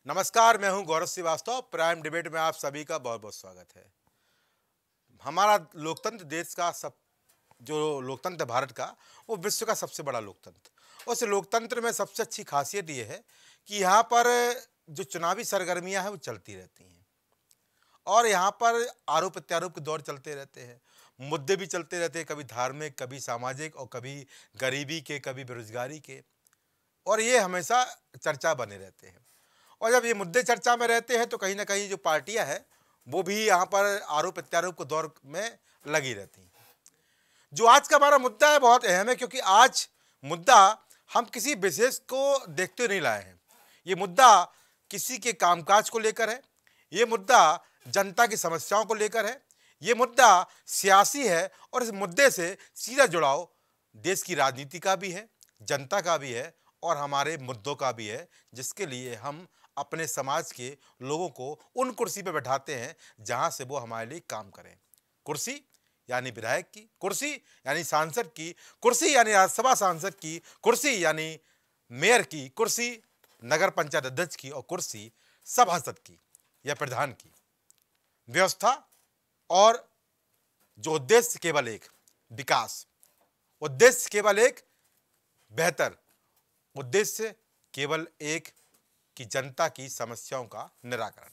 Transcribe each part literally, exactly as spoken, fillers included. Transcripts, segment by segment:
नमस्कार, मैं हूं गौरव श्रीवास्तव। प्राइम डिबेट में आप सभी का बहुत बहुत स्वागत है। हमारा लोकतंत्र देश का सब जो लोकतंत्र भारत का, वो विश्व का सबसे बड़ा लोकतंत्र। उस लोकतंत्र में सबसे अच्छी खासियत ये है कि यहाँ पर जो चुनावी सरगर्मियां हैं वो चलती रहती हैं और यहाँ पर आरोप प्रत्यारोप के दौर चलते रहते हैं, मुद्दे भी चलते रहते हैं, कभी धार्मिक, कभी सामाजिक और कभी गरीबी के, कभी बेरोजगारी के, और ये हमेशा चर्चा बने रहते हैं। और जब ये मुद्दे चर्चा में रहते हैं तो कहीं ना कहीं जो पार्टियां हैं वो भी यहाँ पर आरोप प्रत्यारोप के दौर में लगी रहती हैं। जो आज का हमारा मुद्दा है बहुत अहम है, क्योंकि आज मुद्दा हम किसी विशेष को देखते नहीं लाए हैं। ये मुद्दा किसी के कामकाज को लेकर है, ये मुद्दा जनता की समस्याओं को लेकर है, ये मुद्दा सियासी है और इस मुद्दे से सीधा जुड़ाव देश की राजनीति का भी है, जनता का भी है और हमारे मुद्दों का भी है, जिसके लिए हम अपने समाज के लोगों को उन कुर्सी पर बैठाते हैं जहां से वो हमारे लिए काम करें। कुर्सी यानी विधायक की कुर्सी, यानी सांसद की कुर्सी, यानी राज्यसभा सांसद की कुर्सी, यानी मेयर की कुर्सी, नगर पंचायत अध्यक्ष की, और कुर्सी सभासद की या प्रधान की। व्यवस्था और जो उद्देश्य केवल एक विकास, उद्देश्य केवल एक बेहतर, उद्देश्य केवल एक कि जनता की समस्याओं का निराकरण।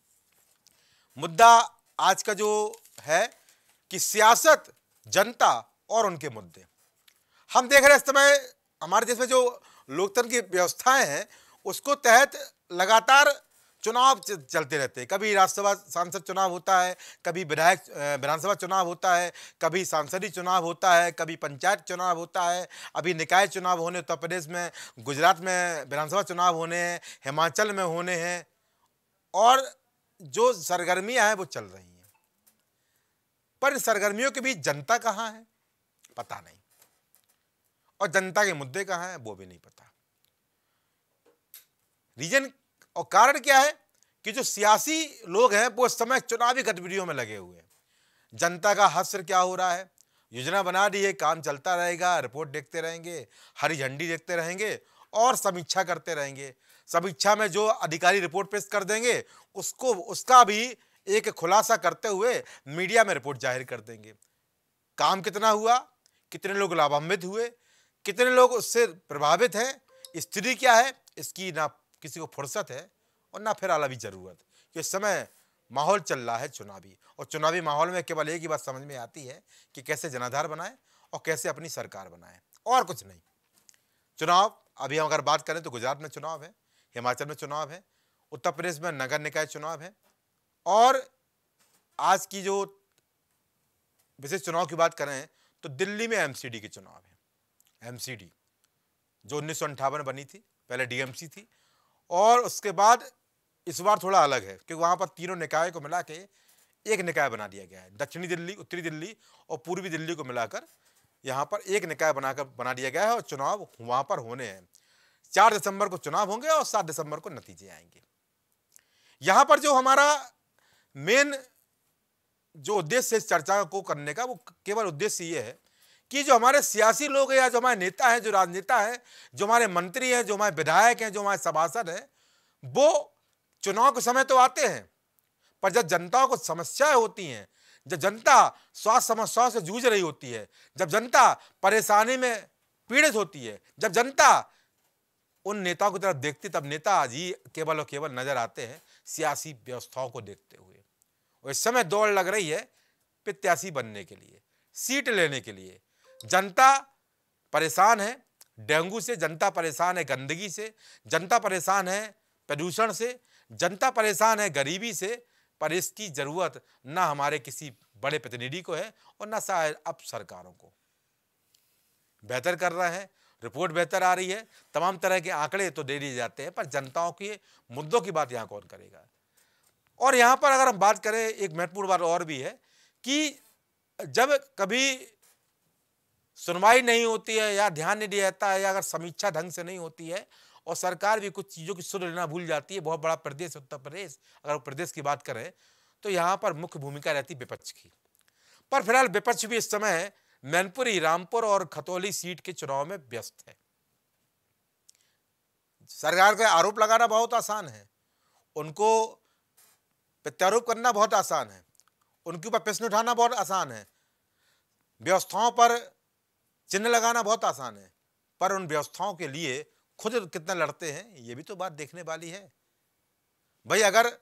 मुद्दा आज का जो है कि सियासत, जनता और उनके मुद्दे। हम देख रहे हैं इस समय हमारे देश में जो लोकतंत्र की व्यवस्थाएं हैं उसको तहत लगातार चुनाव चलते रहते हैं। कभी राज्यसभा सांसद चुनाव होता है, कभी विधायक विधानसभा चुनाव होता है, कभी सांसदीय चुनाव होता है, कभी पंचायत चुनाव होता है, अभी निकाय चुनाव होने उत्तर प्रदेश में, गुजरात में विधानसभा चुनाव होने हैं, हिमाचल में होने हैं, और जो सरगर्मियां हैं वो चल रही हैं। पर सरगर्मियों के बीच जनता कहाँ है पता नहीं, और जनता के मुद्दे कहाँ हैं वो भी नहीं पता। रीजन और कारण क्या है कि जो सियासी लोग हैं वो इस समय चुनावी गतिविधियों में लगे हुए हैं। जनता का हश्र क्या हो रहा है, योजना बना दी है, काम चलता रहेगा, रिपोर्ट देखते रहेंगे, हरी झंडी देखते रहेंगे और समीक्षा करते रहेंगे। समीक्षा में जो अधिकारी रिपोर्ट पेश कर देंगे उसको उसका भी एक खुलासा करते हुए मीडिया में रिपोर्ट जाहिर कर देंगे। काम कितना हुआ, कितने लोग लाभान्वित हुए, कितने लोग उससे प्रभावित हैं, स्थिति क्या है, इसकी ना किसी को फुर्सत है और ना फिर आला भी जरूरत। इस समय माहौल चल रहा है चुनावी, और चुनावी माहौल में केवल एक ही बात समझ में आती है कि कैसे जनाधार बनाए और कैसे अपनी सरकार बनाए, और कुछ नहीं। चुनाव अभी हम अगर बात करें तो गुजरात में चुनाव है, हिमाचल में चुनाव है, उत्तर प्रदेश में नगर निकाय चुनाव है, और आज की जो विशेष चुनाव की बात करें तो दिल्ली में एमसीडी के चुनाव है। एमसीडी जो उन्नीस सौ अंठावन बनी थी, पहले डीएमसी थी, और उसके बाद इस बार थोड़ा अलग है क्योंकि वहां पर तीनों निकाय को मिला के एक निकाय बना दिया गया है। दक्षिणी दिल्ली, उत्तरी दिल्ली और पूर्वी दिल्ली को मिलाकर यहाँ पर एक निकाय बनाकर बना दिया गया है, और चुनाव वहां पर होने हैं। चार दिसंबर को चुनाव होंगे और सात दिसंबर को नतीजे आएंगे। यहां पर जो हमारा मेन जो उद्देश्य इस चर्चा को करने का, वो केवल उद्देश्य ये है कि जो हमारे सियासी लोग हैं या जो हमारे नेता हैं, जो राजनेता हैं, जो हमारे मंत्री हैं, जो हमारे विधायक हैं, जो हमारे सभासद हैं, वो चुनाव के समय तो आते हैं, पर जब जनता को समस्याएं होती हैं, जब जनता स्वास्थ्य समस्याओं से जूझ रही होती है, जब जनता परेशानी में पीड़ित होती है, जब जनता उन नेताओं की तरफ देखती, तब नेता जी केवल और केवल नजर आते हैं सियासी व्यवस्थाओं को देखते हुए। और इस समय दौड़ लग रही है प्रत्याशी बनने के लिए, सीट लेने के लिए। जनता परेशान है डेंगू से, जनता परेशान है गंदगी से, जनता परेशान है प्रदूषण से, जनता परेशान है गरीबी से, पर इसकी जरूरत ना हमारे किसी बड़े प्रतिनिधि को है और ना शायद अब सरकारों को। बेहतर कर रहे हैं, रिपोर्ट बेहतर आ रही है, तमाम तरह के आंकड़े तो दे दिए जाते हैं, पर जनताओं के मुद्दों की बात यहां कौन करेगा। और यहां पर अगर हम बात करें, एक महत्वपूर्ण बात और भी है कि जब कभी सुनवाई नहीं होती है या ध्यान नहीं दिया जाता है, या अगर समीक्षा ढंग से नहीं होती है और सरकार भी कुछ चीजों की सुध लेना भूल जाती है, बहुत बड़ा प्रदेश उत्तर प्रदेश, अगर प्रदेश की बात करें तो यहां पर मुख्य भूमिका रहती है विपक्ष की। पर फिलहाल विपक्ष भी इस समय मैनपुरी, रामपुर और खतौली सीट के चुनाव में व्यस्त है। सरकार का आरोप लगाना बहुत आसान है, उनको प्रत्यारोप करना बहुत आसान है, उनके ऊपर प्रश्न उठाना बहुत आसान है, व्यवस्थाओं पर चिन्ह लगाना बहुत आसान है, पर उन व्यवस्थाओं के लिए खुद कितना लड़ते हैं ये भी तो बात देखने वाली है। भाई अगर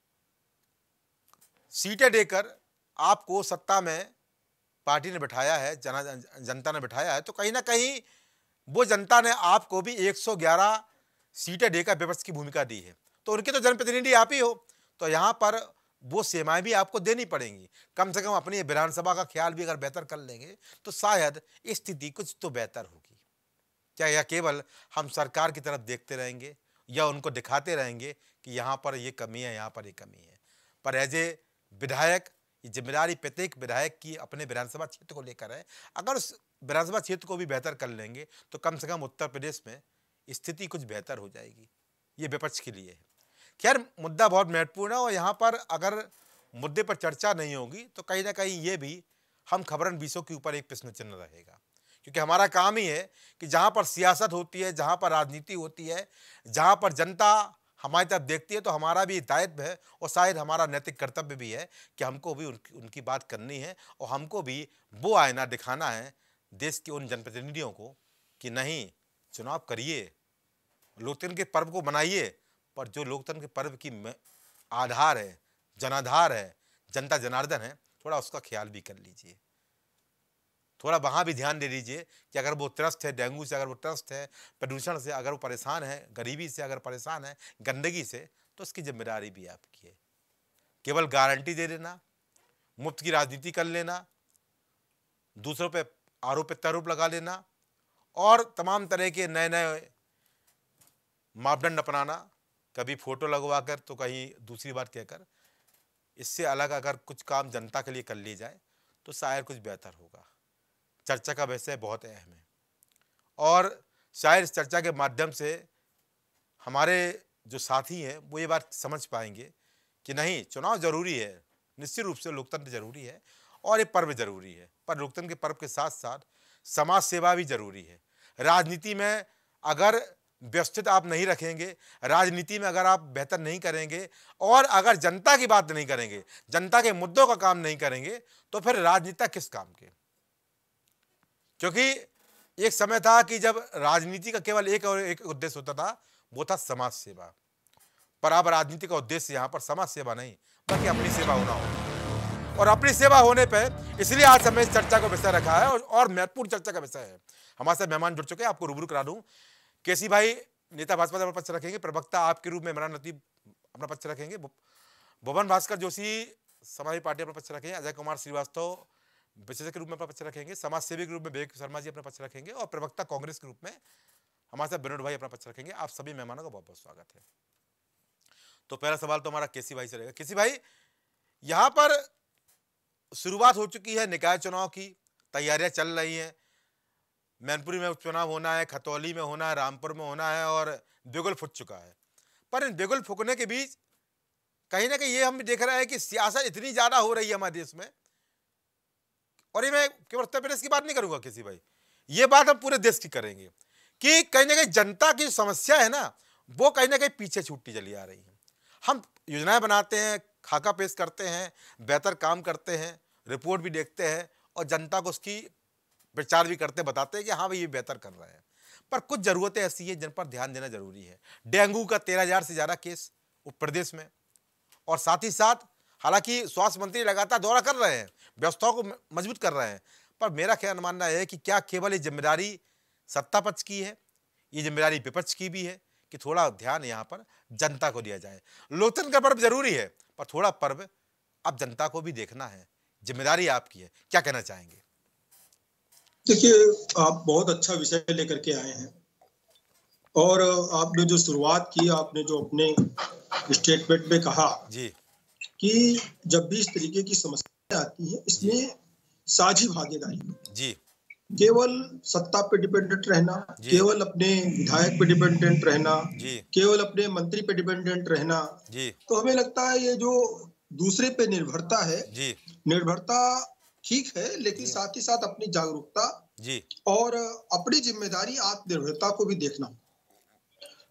सीटें देकर आपको सत्ता में पार्टी ने बिठाया है, जना जनता ने बिठाया है, तो कहीं ना कहीं वो जनता ने आपको भी एक सौ ग्यारह सीटें देकर विपक्ष की भूमिका दी है, तो उनके तो जनप्रतिनिधि आप ही हो, तो यहाँ पर वो सेवाएं भी आपको देनी पड़ेंगी। कम से कम अपनी विधानसभा का ख्याल भी अगर बेहतर कर लेंगे तो शायद स्थिति कुछ तो बेहतर होगी। क्या यह केवल हम सरकार की तरफ देखते रहेंगे या उनको दिखाते रहेंगे कि यहाँ पर ये कमी है, यहाँ पर ये कमी है? पर एज ए विधायक ये जिम्मेदारी प्रत्येक विधायक की अपने विधानसभा क्षेत्र को लेकर है। अगर उस विधानसभा क्षेत्र को भी बेहतर कर लेंगे तो कम से कम उत्तर प्रदेश में स्थिति कुछ बेहतर हो जाएगी। ये विपक्ष के लिए है। खैर मुद्दा बहुत महत्वपूर्ण है और यहाँ पर अगर मुद्दे पर चर्चा नहीं होगी तो कहीं ना कहीं ये भी हम खबरन बीसों के ऊपर एक प्रश्न चिन्ह रहेगा, क्योंकि हमारा काम ही है कि जहाँ पर सियासत होती है, जहाँ पर राजनीति होती है, जहाँ पर जनता हमारी तरफ देखती है, तो हमारा भी दायित्व है और शायद हमारा नैतिक कर्तव्य भी है कि हमको भी उनकी उनकी बात करनी है और हमको भी वो आईना दिखाना है देश के उन जनप्रतिनिधियों को कि नहीं, चुनाव करिए, लोकतंत्र के पर्व को मनाइए, पर जो लोकतंत्र के पर्व की आधार है, जनाधार है, जनता जनार्दन है, थोड़ा उसका ख्याल भी कर लीजिए। थोड़ा वहाँ भी ध्यान दे दीजिए कि अगर वो त्रस्त है डेंगू से, अगर वो त्रस्त है प्रदूषण से, अगर वो परेशान है गरीबी से, अगर परेशान है गंदगी से, तो उसकी जिम्मेदारी भी आपकी है। केवल गारंटी दे देना, मुफ्त की राजनीति कर लेना, दूसरों पे आरोप प्रत्यारोप लगा लेना और तमाम तरह के नए नए मापदंड अपनाना, कभी फोटो लगवा कर तो कहीं दूसरी बात कहकर, इससे अलग अगर कुछ काम जनता के लिए कर ली जाए तो शायद कुछ बेहतर होगा। चर्चा का विषय बहुत अहम है और शायद इस चर्चा के माध्यम से हमारे जो साथी हैं वो ये बात समझ पाएंगे कि नहीं, चुनाव जरूरी है, निश्चित रूप से लोकतंत्र जरूरी है और ये पर्व जरूरी है, पर लोकतंत्र के पर्व के साथ साथ समाज सेवा भी जरूरी है। राजनीति में अगर व्यवस्थित आप नहीं रखेंगे, राजनीति में अगर आप बेहतर नहीं करेंगे और अगर जनता की बात नहीं करेंगे, जनता के मुद्दों का काम नहीं करेंगे, तो फिर राजनीति किस काम के? क्योंकि एक समय था कि जब राजनीति का केवल एक और एक उद्देश्य होता था, वो था समाज सेवा। पर अब राजनीति का उद्देश्य यहाँ पर समाज सेवा नहीं बल्कि अपनी सेवा होना होगा। और अपनी सेवा होने पर इसलिए आज हमें इस चर्चा का विषय रखा है और महत्वपूर्ण चर्चा का विषय है। हमारे साथ मेहमान जुड़ चुके हैं, आपको रूबरू करा दूं। केसी भाई नेता भाजपा अपना पक्ष रखेंगे, प्रवक्ता आपके रूप में इमरान लतीफ अपना पक्ष रखेंगे, भुवन भास्कर जोशी समाजवादी पार्टी अपना पक्ष रखेंगे, अजय कुमार श्रीवास्तव विशेषज्ञ के रूप में अपना पक्ष रखेंगे, समाज सेवी के रूप में विवेक शर्मा जी अपना पक्ष रखेंगे और प्रवक्ता कांग्रेस के रूप में हमारे साथ विनोद भाई अपना पक्ष रखेंगे। आप सभी मेहमानों का बहुत बहुत स्वागत है। तो पहला सवाल तो हमारा केसी भाई से रहेगा। केसी भाई, यहाँ पर शुरुआत हो चुकी है निकाय चुनाव की, तैयारियां चल रही हैं। मैनपुरी में उपचुनाव होना है, खतौली में होना है, रामपुर में होना है और बिगुल फूट चुका है। पर इन बिगुल फूकने के बीच कहीं ना कहीं ये हम देख रहे हैं कि सियासत इतनी ज्यादा हो रही है हमारे देश में, और ये मैं केवल उत्तर प्रदेश की बात नहीं करूंगा केसी भाई, ये बात हम पूरे देश की करेंगे कि कहीं ना कहीं जनता की समस्या है ना, वो कहीं ना कहीं पीछे छूटती चली आ रही है। हम योजनाएं बनाते हैं, खाका पेश करते हैं, बेहतर काम करते हैं, रिपोर्ट भी देखते हैं और जनता को उसकी प्रचार भी करते, बताते हैं कि हाँ भाई ये बेहतर कर रहे हैं, पर कुछ जरूरतें ऐसी हैं जिन पर ध्यान देना जरूरी है। डेंगू का तेरह हजार से ज्यादा केस उत्तर प्रदेश में, और साथ ही साथ हालांकि स्वास्थ्य मंत्री लगातार दौरा कर रहे हैं, व्यवस्थाओं को मजबूत कर रहे हैं, पर मेरा ख्याल मानना है कि क्या केवल ये जिम्मेदारी सत्ता पक्ष की है, ये जिम्मेदारी विपक्ष की भी है कि थोड़ा ध्यान यहाँ पर जनता को दिया जाए। लोकतंत्र का पर्व जरूरी है, पर थोड़ा पर्व अब जनता को भी देखना है, जिम्मेदारी आपकी है। क्या कहना चाहेंगे? देखिए, आप बहुत अच्छा विषय लेकर के आए हैं और आपने जो शुरुआत की, आपने जो अपने स्टेटमेंट में कहा जी कि जब भी इस तरीके की समस्या आती है, इसमें साझी भागीदारी, जी केवल सत्ता पे डिपेंडेंट रहना, केवल अपने विधायक पे डिपेंडेंट रहना, केवल अपने मंत्री पे डिपेंडेंट रहना, जी तो हमें लगता है ये जो दूसरे पे निर्भरता है, जी निर्भरता ठीक है, लेकिन साथ ही साथ अपनी जागरूकता जी और अपनी जिम्मेदारी आत्मनिर्भरता को भी देखना।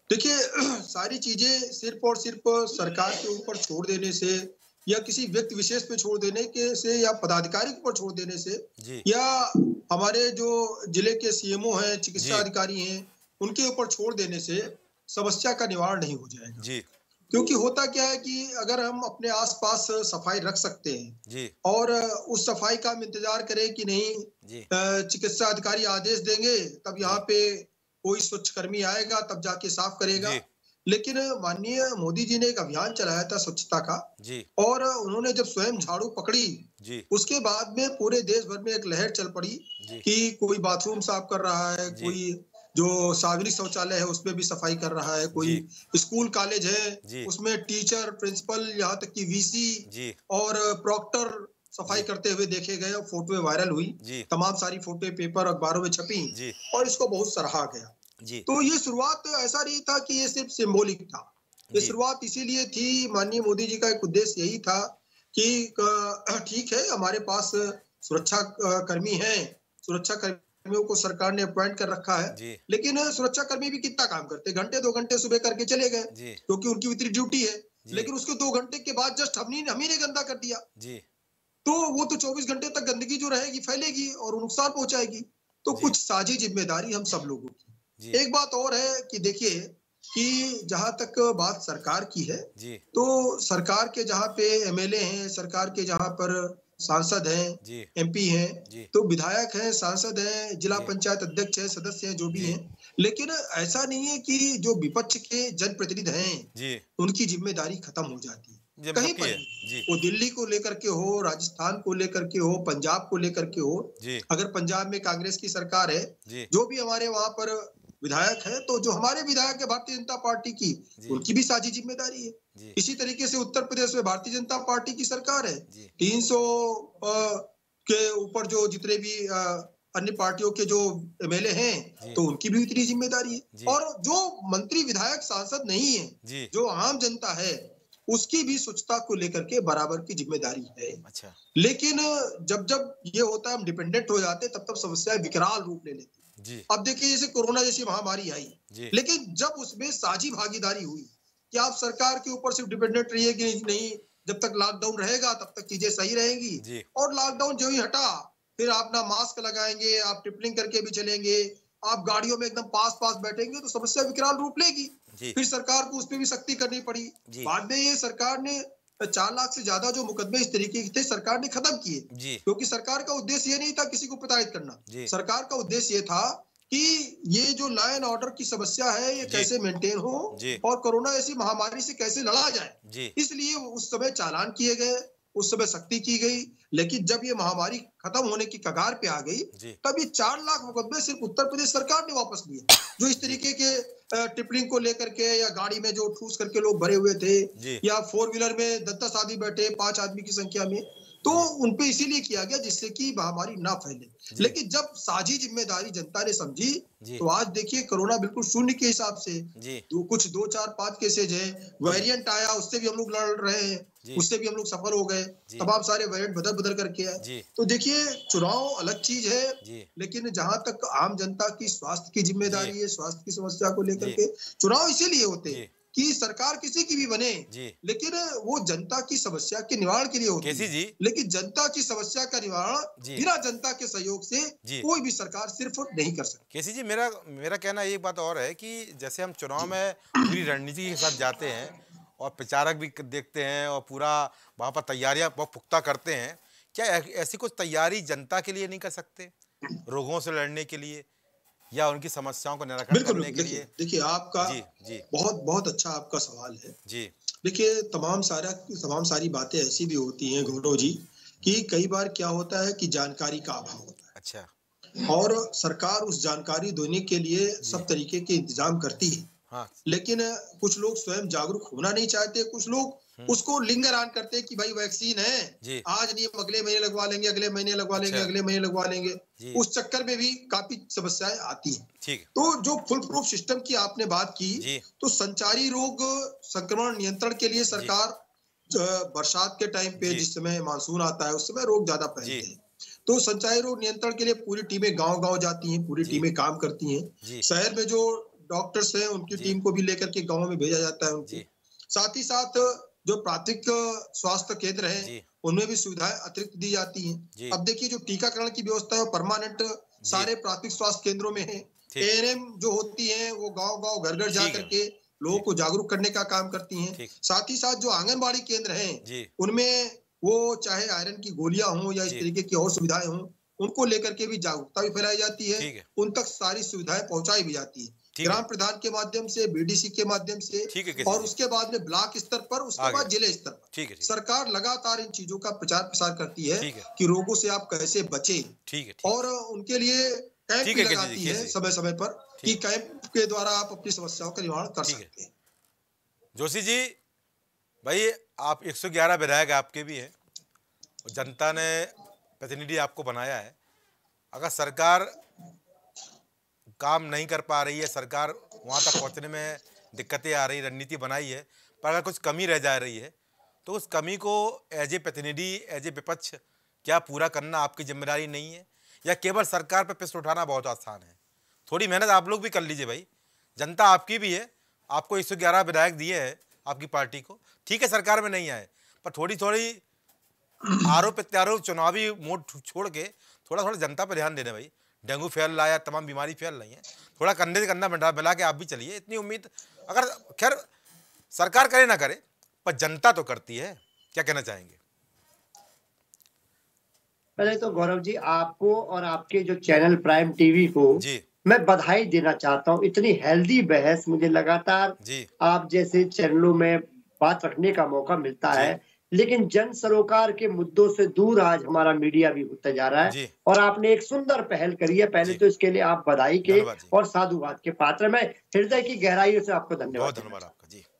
देखिए सारी चीजें सिर्फ और सिर्फ सरकार के ऊपर छोड़ देने से या किसी व्यक्ति विशेष पे छोड़ देने के से या पदाधिकारी के ऊपर छोड़ देने से जी या हमारे जो जिले के सीएमओ हैं, चिकित्सा जी अधिकारी हैं, उनके ऊपर छोड़ देने से समस्या का निवारण नहीं हो जाएगा। जी क्योंकि होता क्या है कि अगर हम अपने आसपास सफाई रख सकते हैं जी और उस सफाई का हम इंतजार करें कि नहीं जी अ, चिकित्सा अधिकारी आदेश देंगे तब यहाँ जी पे कोई स्वच्छ कर्मी आएगा तब जाके साफ करेगा। जी लेकिन माननीय मोदी जी ने एक अभियान चलाया था स्वच्छता का जी और उन्होंने जब स्वयं झाड़ू पकड़ी जी उसके बाद में पूरे देश भर में एक लहर चल पड़ी जी कि कोई बाथरूम साफ कर रहा है, जी कोई जो सार्वजनिक शौचालय है उसमें भी सफाई कर रहा है, कोई जी स्कूल कॉलेज है जी उसमें टीचर, प्रिंसिपल, यहाँ तक कि वीसी जी और प्रॉक्टर सफाई जी करते हुए देखे गए और फोटोएं वायरल हुई। जी तमाम सारी फोटो पेपर अखबारों में छपी जी और इसको बहुत सराहा गया। जी तो ये शुरुआत ऐसा नहीं था कि ये सिर्फ सिंबॉलिक था, ये जी शुरुआत इसीलिए थी, माननीय मोदी जी का एक उद्देश्य यही था कि अ, ठीक है हमारे पास सुरक्षा अ, कर्मी हैं, सुरक्षा कर्मियों को सरकार ने अपॉइंट कर रखा है, जी लेकिन सुरक्षा कर्मी भी कितना काम करते, घंटे दो घंटे सुबह करके चले गए जी क्योंकि उनकी इतनी ड्यूटी है। जी लेकिन उसके दो घंटे के बाद जस्ट हमने हम ही ने गंदा कर दिया, जी तो वो तो चौबीस घंटे तक गंदगी जो रहेगी फैलेगी और नुकसान पहुंचाएगी। तो जी कुछ साझी जिम्मेदारी हम सब लोगों की। जी एक बात और है कि देखिए कि जहां तक बात सरकार की है जी तो सरकार के जहां पे एमएलए हैं, सरकार के जहां पर सांसद हैं, जी एमपी हैं, जी तो विधायक हैं, सांसद हैं, जिला जी पंचायत अध्यक्ष हैं, सदस्य हैं, जो भी जी हैं, लेकिन ऐसा नहीं है कि जो विपक्ष के जनप्रतिनिधि हैं जी उनकी जिम्मेदारी खत्म हो जाती है जब कहीं सबकी पर है भी। जी वो दिल्ली को लेकर के हो, राजस्थान को लेकर के हो, पंजाब को लेकर के हो। जी अगर पंजाब में कांग्रेस की सरकार है, जी जो भी हमारे वहां पर विधायक है, तो जो हमारे विधायक है भारतीय जनता पार्टी की, जी उनकी भी साझी जिम्मेदारी है। जी इसी तरीके से उत्तर प्रदेश में भारतीय जनता पार्टी की सरकार है, जी तीन सौ के ऊपर जो जितने भी अ, अन्य पार्टियों के जो एमएलए हैं, जी तो उनकी भी इतनी जिम्मेदारी है। जी और जो मंत्री विधायक सांसद नहीं है, जी जो आम जनता है, उसकी भी स्वच्छता को लेकर के बराबर की जिम्मेदारी है। अच्छा लेकिन जब जब ये होता है हम डिपेंडेंट हो जाते तब तब समस्या विकराल रूप ले लेती है। जी अब देखिए जैसे कोरोना जैसी महामारी आई, जी लेकिन जब उसमें साझी भागीदारी हुई कि आप सरकार के ऊपर सिर्फ डिपेंडेंट रहिए कि नहीं, जब तक लॉकडाउन रहेगा तब तक चीजें सही रहेंगी, जी और लॉकडाउन जो ही हटा फिर आप ना मास्क लगाएंगे, आप ट्रिपलिंग करके भी चलेंगे, आप गाड़ियों में एकदम पास पास बैठेंगे तो समस्या विकराल रूप लेगी। जी फिर सरकार को उस पर भी सख्ती करनी पड़ी। जी बाद में ये सरकार ने चार लाख से ज्यादा जो मुकदमे इस तरीके के थे सरकार ने खत्म किए, जी क्योंकि सरकार का उद्देश्य ये नहीं था किसी को प्रताड़ित करना। जी सरकार का उद्देश्य ये था कि ये जो लॉ एंड ऑर्डर की समस्या है ये जी कैसे मेंटेन हो जी और कोरोना ऐसी महामारी से कैसे लड़ा जाए। जी इसलिए उस समय चालान किए गए, उस समय सख्ती की गई। लेकिन जब ये महामारी खत्म होने की कगार पे आ गई, जी तब ये चार लाख मुकदमे सिर्फ उत्तर प्रदेश सरकार ने वापस लिए, जो इस तरीके के टिपलिंग को लेकर के या गाड़ी में जो ठूस करके लोग भरे हुए थे, जी या फोर व्हीलर में दस दस आदमी बैठे पांच आदमी की संख्या में, तो उनपे इसीलिए किया गया जिससे कि महामारी ना फैले। जी लेकिन जब साझी जिम्मेदारी जनता ने समझी, जी तो आज देखिए कोरोना बिल्कुल शून्य के हिसाब से, जी तो कुछ दो चार पांच केसेज है, वेरिएंट आया उससे भी हम लोग लड़ रहे हैं, जी उससे भी हम लोग सफल हो गए, जी तमाम सारे वेरिएंट बदल बदल करके आए। जी तो देखिए चुनाव अलग चीज है, जी लेकिन जहां तक आम जनता की स्वास्थ्य की जिम्मेदारी है, स्वास्थ्य की समस्या को लेकर जी के चुनाव इसीलिए होते जी हैं कि सरकार किसी की भी बने, जी लेकिन वो जनता की समस्या के निवारण के लिए होती केसी है। जी लेकिन जनता की समस्या का निवारण जी बिना जनता के सहयोग से जी कोई भी सरकार सिर्फ नहीं कर सकती। केसी जी मेरा मेरा कहना एक बात और है कि जैसे हम चुनाव में पूरी रणनीति के साथ जाते हैं और प्रचारक भी देखते हैं और पूरा वहाँ पर तैयारियां बहुत पुख्ता करते हैं, क्या ऐ- ऐसी कुछ तैयारी जनता के लिए नहीं कर सकते, रोगों से लड़ने के लिए या उनकी समस्याओं को निराकरण बिल्कुल करने बिल्कुल। के देखिए लिए? देखिए आपका जी जी बहुत बहुत अच्छा आपका सवाल है। जी देखिए तमाम सारा तमाम सारी बातें ऐसी भी होती हैं गौरव जी, कि कई बार क्या होता है कि जानकारी का अभाव होता अच्छा है और सरकार उस जानकारी देने के लिए जी सब तरीके के इंतजाम करती है, हाँ लेकिन कुछ लोग स्वयं जागरूक होना नहीं चाहते, कुछ लोग हम्म उसको लिंगर ऑन करते हैं कि भाई वैक्सीन है, जी आज नहीं हम अगले महीने लगवा लेंगे, अगले महीने लगवा लेंगे, अच्छा अगले महीने लगवा लेंगे। जी उस चक्कर में भी काफी समस्याएं आती हैं। ठीक है तो जो फुल प्रूफ सिस्टम की आपने बात की, जी तो संचारी रोग संक्रमण नियंत्रण के लिए जी सरकार अ, बरसात के टाइम पे जी जिस समय मानसून आता है उस समय रोग ज्यादा जी फैलते हैं, तो संचारी रोग नियंत्रण के लिए पूरी टीमें गांव गांव जाती हैं, पूरी जी टीमें काम करती हैं। जी शहर में जो डॉक्टर्स हैं उनकी जी। टीम को भी लेकर के गाँव में भेजा जाता है उनको। जी। साथ ही साथ जो प्राथमिक स्वास्थ्य केंद्र हैं, जी। उनमें भी सुविधाएँ अतिरिक्त दी जाती हैं। जी। अब देखिए जो टीकाकरण की व्यवस्था है वो परमानेंट जी। सारे प्राथमिक स्वास्थ्य केंद्रों में है। ठीक। एएनएम जो होती हैं वो गाँव-गाँव, घर-घर जा ठीक है। करके लोगों ठीक। को जागरूक करने का काम करती हैं। ठीक। साथ ही साथ जो आंगनबाड़ी केंद्र हैं, जी। उनमें वो चाहे आयरन की गोलियाँ हों या इस जी। तरीके की और सुविधाएँ हों, उनको लेकर के भी जागरूकता भी फैलाई जाती है। ठीक है। उन तक सारी सुविधाएँ पहुँचाई भी जाती है। ठीक ग्राम है। प्रधान के माध्यम से, बीडीसी के माध्यम से ठीक है केसी और जी। उसके बाद में ब्लॉक स्तर पर, उसके आ बाद गया। जिले स्तर पर। ठीक है, ठीक है। सरकार लगातार इन चीज़ों का प्रचार-प्रसार करती है ठीक है। कि रोगों से आप कैसे बचें ठीक है, ठीक। और उनके लिए कैंप ठीक भी है केसी जी, लगाती केसी है जी। समय-समय पर कि ठीक। कैंप के द्वारा आप अपनी समस्याओं का निवारण कर ठीक है। सकते हैं। जोशी जी, भाई आप एक सौ ग्यारह विधायक आपके भी हैं और जनता ने प्रतिनिधि आपको बनाया है। अगर सरकार काम नहीं कर पा रही है, सरकार वहाँ तक पहुँचने में दिक्कतें आ रही, रणनीति बनाई है, पर अगर कुछ कमी रह जा रही है, तो उस कमी को एज ए प्रतिनिधि, एज ए विपक्ष क्या पूरा करना आपकी जिम्मेदारी नहीं है? या केवल सरकार पर प्रश्न उठाना बहुत आसान है? थोड़ी मेहनत आप लोग भी कर लीजिए भाई, जनता आपकी भी है, आपको एक सौ ग्यारह विधायक दिए हैं आपकी पार्टी को, ठीक है सरकार में नहीं आए, पर थोड़ी थोड़ी आरोप प्रत्यारोप चुनावी मोड छोड़ के थोड़ा थोड़ा जनता पर ध्यान देना भाई। डेंगू फैल रहा है, तमाम बीमारी फैल रही है, थोड़ा कंधे से कंधा मिला मिला के आप भी चलिए। इतनी उम्मीद अगर खैर सरकार करे ना करे, पर जनता तो करती है। क्या कहना चाहेंगे? पहले तो गौरव जी आपको और आपके जो चैनल प्राइम टीवी को जी। मैं बधाई देना चाहता हूँ। इतनी हेल्दी बहस मुझे लगातार जी। आप जैसे चैनलों में बात रखने का मौका मिलता जी। है, लेकिन जन सरोकार के मुद्दों से दूर आज हमारा मीडिया भी होता जा रहा है। जी। और आपने एक सुंदर पहल करी है, पहले जी। तो इसके लिए आप बधाई के धन्यवाद जी। और साधुवाद के पात्र। मैं हृदय की गहराइयों से आपको धन्यवाद बहुत देना धन्यवाद चाहता आपका जी।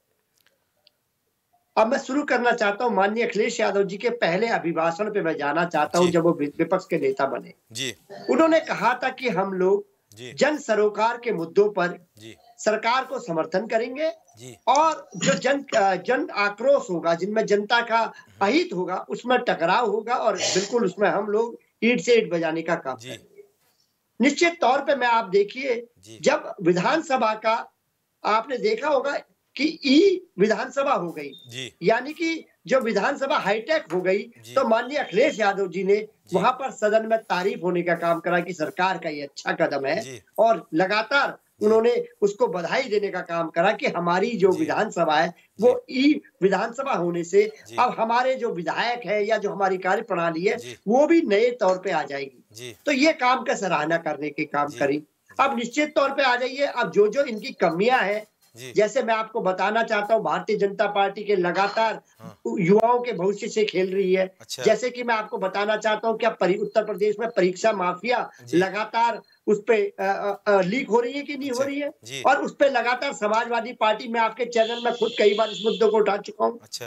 अब मैं शुरू करना चाहता हूँ माननीय अखिलेश यादव जी के पहले अभिभाषण पे मैं जाना चाहता हूँ जी। जब वो वि- विपक्ष के नेता बने। जी। उन्होंने कहा था कि हम लोग जी। जन सरोकार के मुद्दों पर जी। सरकार को समर्थन करेंगे जी। और जो जन अ, जन आक्रोश होगा, जिनमें जनता का अहित होगा, उसमें टकराव होगा और बिल्कुल उसमें हम लोग ईंट से ईंट बजाने का काम जी। करेंगे। निश्चित तौर पे मैं आप देखिए, जी। जब विधानसभा का आपने देखा होगा कि ई विधानसभा हो गई, जी। यानी कि जो विधानसभा हाईटेक हो गई, जी। तो माननीय अखिलेश यादव जी ने जी। वहां पर सदन में तारीफ होने का काम करा कि सरकार का ये अच्छा कदम है जी। और लगातार जी। उन्होंने उसको बधाई देने का काम करा कि हमारी जो जी। विधानसभा है वो ई विधानसभा होने से जी। अब हमारे जो विधायक है या जो हमारी कार्य प्रणाली है जी। वो भी नए तौर पे आ जाएगी। जी। तो ये काम का सराहना करने के काम जी। करी। अब निश्चित तौर पे आ जाइए, अब जो जो इनकी कमियां हैं, जी। जैसे मैं आपको बताना चाहता हूँ, भारतीय जनता पार्टी के लगातार हाँ। युवाओं के भविष्य से खेल रही है। अच्छा। जैसे कि मैं आपको बताना चाहता हूँ, क्या परि, उत्तर प्रदेश में परीक्षा माफिया जी। लगातार उस पे अ, अ, अ, लीक हो रही है कि नहीं हो अच्छा। रही है? जी। और उस पे लगातार समाजवादी पार्टी, मैं आपके चैनल में खुद कई बार इस मुद्दे को उठा चुका हूँ अच्छा।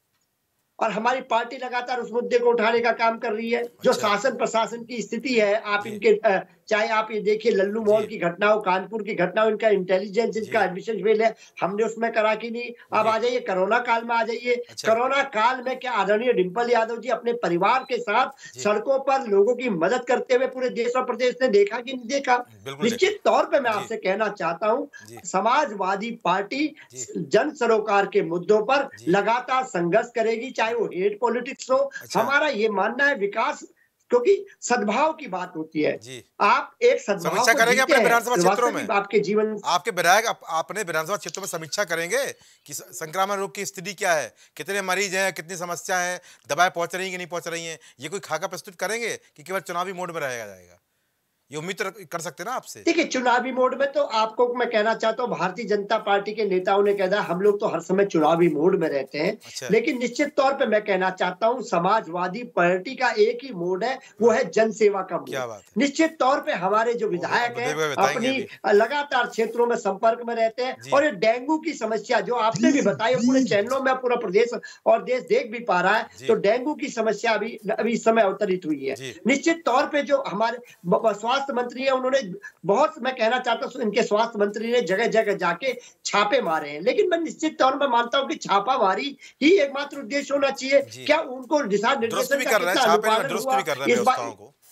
और हमारी पार्टी लगातार उस मुद्दे को उठाने का काम कर रही है। जो अच्छा। शासन प्रशासन की स्थिति है, आप जी। इनके अ, चाहे आप ये देखिए लल्लू मॉल जी। की घटना हो, कानपुर की घटना हो, इनका इंटेलिजेंस, इनका जी। एडमिशन फेल है, हमने उसमें करा कि नहीं। अब जी। आ जाइए कोरोना काल में, आ जाइए अच्छा। कोरोना काल में क्या आदरणीय डिम्पल यादव जी अपने परिवार के साथ जी। सड़कों पर लोगों की मदद करते हुए पूरे देश और प्रदेश ने देखा कि नहीं देखा? बिल्कुल निश्चित देखा। तौर पे मैं जी। आपसे कहना चाहता हूँ, जी। समाजवादी पार्टी जी। जन सरोकार के मुद्दों पर जी। लगातार संघर्ष करेगी, चाहे वो हेट पॉलिटिक्स हो। अच्छा। हमारा ये मानना है विकास, क्योंकि सद्भाव की बात होती है। जी। आप एक सद्भाव समीक्षा को करेंगे जीते अपने हैं, विधानसभा क्षेत्रों में? वास्तविक आपके जीवन आपके विधायक आप, आपने विधानसभा क्षेत्रों में समीक्षा करेंगे कि स- संक्रामक रोग की स्थिति क्या है, कितने मरीज हैं, कितनी समस्या है, दवाएं पहुंच रही हैं कि नहीं पहुंच रही हैं, ये कोई खाका प्रस्तुत करेंगे कि केवल चुनावी मोड में रहेगा जाएगा? ये उम्मीद तो रख- कर सकते हैं ना आपसे? देखिए, चुनावी मोड में तो आपको मैं कहना चाहता हूं, भारतीय जनता पार्टी के नेताओं ने कहा हम लोग तो हर समय चुनावी मोड में रहते हैं। अच्छा। लेकिन निश्चित तौर पे मैं कहना चाहता हूं, समाजवादी पार्टी का एक ही मोड है, वो है जनसेवा का क्या मोड। बात है। निश्चित तौर पे हमारे जो विधायक बताइए, हैं बताएंगे अपनी अभी। लगातार क्षेत्रों में संपर्क में रहते हैं जी। और ये डेंगू की समस्या जो आपने भी बताई, पूरे चैनलों में पूरा प्रदेश और देश देख भी पा रहा है, जी। तो डेंगू की समस्या अभी अभी इस समय अवतरित हुई है। जी। निश्चित तौर पे जो हमारे ब- ब- स्वास्थ्य मंत्री है, उन्होंने बहुत, मैं कहना चाहता हूं, इनके स्वास्थ्य मंत्री ने जगह जगह जाके छापे मारे हैं। लेकिन मैं निश्चित तौर पर मानता हूं कि छापामारी ही एकमात्र उद्देश्य होना चाहिए। जी। क्या उनको दिशा दुरुस्त निर्देशन भी का कर रहे हैं, कितना छापे में अनुपालन दुरुस्त हुआ भी कर रहे हैं इस बात, व्यवस्थाओं को।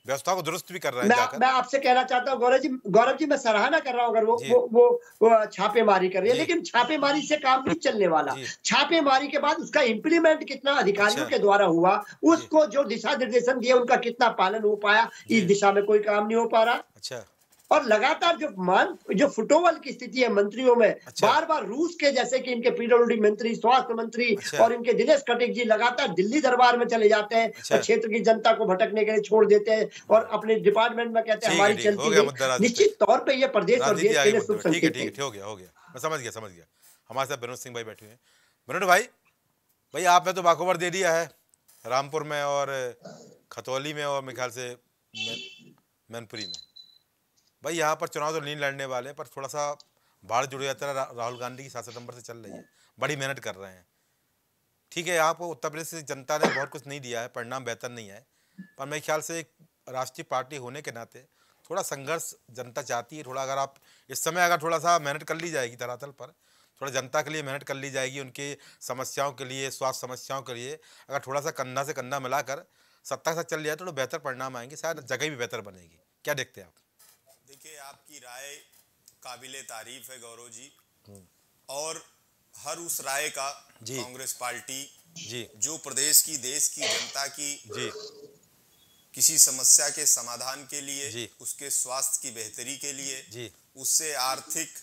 व्यवस्था को दुरुस्त भी कर रहे हैं मैं जाकर। मैं आपसे कहना चाहता हूँ गौरव जी गौरव जी मैं सराहना कर रहा हूँ अगर वो वो वो, वो छापेमारी कर रही है, लेकिन छापेमारी से काम नहीं चलने वाला। छापेमारी के बाद उसका इम्प्लीमेंट कितना अधिकारियों अच्छा। के द्वारा हुआ, उसको जो दिशा निर्देशन दिए उनका कितना पालन हो पाया, इस दिशा में कोई काम नहीं हो पा रहा। अच्छा। और लगातार जो मान जो फुटबॉल की स्थिति है मंत्रियों में, अच्छा। बार बार रूस के जैसे कि इनके पीडब्ल्यूडी मंत्री, स्वास्थ्य मंत्री अच्छा। और इनके दिनेश कार्तिक जी लगातार दिल्ली दरबार में चले जाते हैं। अच्छा। और क्षेत्र की जनता को भटकने के लिए छोड़ देते हैं और अपने डिपार्टमेंट में कहते हैं हमारी चलती है। निश्चित तौर पे ये प्रदेश और देश के लिए शुभ संकेत है। ठीक है, हो गया हो गया मैं समझ गया समझ गया हमारे साथ विनोद सिंह भाई बैठे हैं। विनोद भाई भाई आपने तो बाखबर दे दिया है रामपुर में और खतौली में और मेरे ख्याल से मैनपुरी में। भाई यहाँ पर चुनाव तो नहीं लड़ने वाले, पर थोड़ा सा बाढ़ जुड़ जाता है। राहुल गांधी की सात सितंबर से चल रही है, बड़ी मेहनत कर रहे हैं। ठीक है, आपको उत्तर प्रदेश की जनता ने बहुत कुछ नहीं दिया है, परिणाम बेहतर नहीं है, पर मेरे ख्याल से एक राष्ट्रीय पार्टी होने के नाते थोड़ा संघर्ष जनता चाहती है। थोड़ा अगर आप इस समय अगर थोड़ा सा मेहनत कर ली जाएगी धरातल पर, थोड़ा जनता के लिए मेहनत कर ली जाएगी, उनकी समस्याओं के लिए, स्वास्थ्य समस्याओं के लिए अगर थोड़ा सा कंधा से कंधा मिलाकर सत्ता के साथ चल जाए तो बेहतर परिणाम आएंगे, शायद जगह भी बेहतर बनेगी। क्या देखते हैं आप? देखिए, आपकी राय काबिले तारीफ है गौरव जी, और हर उस राय का कांग्रेस पार्टी जी जो प्रदेश की, देश की जनता की जी किसी समस्या के समाधान के लिए जी, उसके स्वास्थ्य की बेहतरी के लिए जी, उससे आर्थिक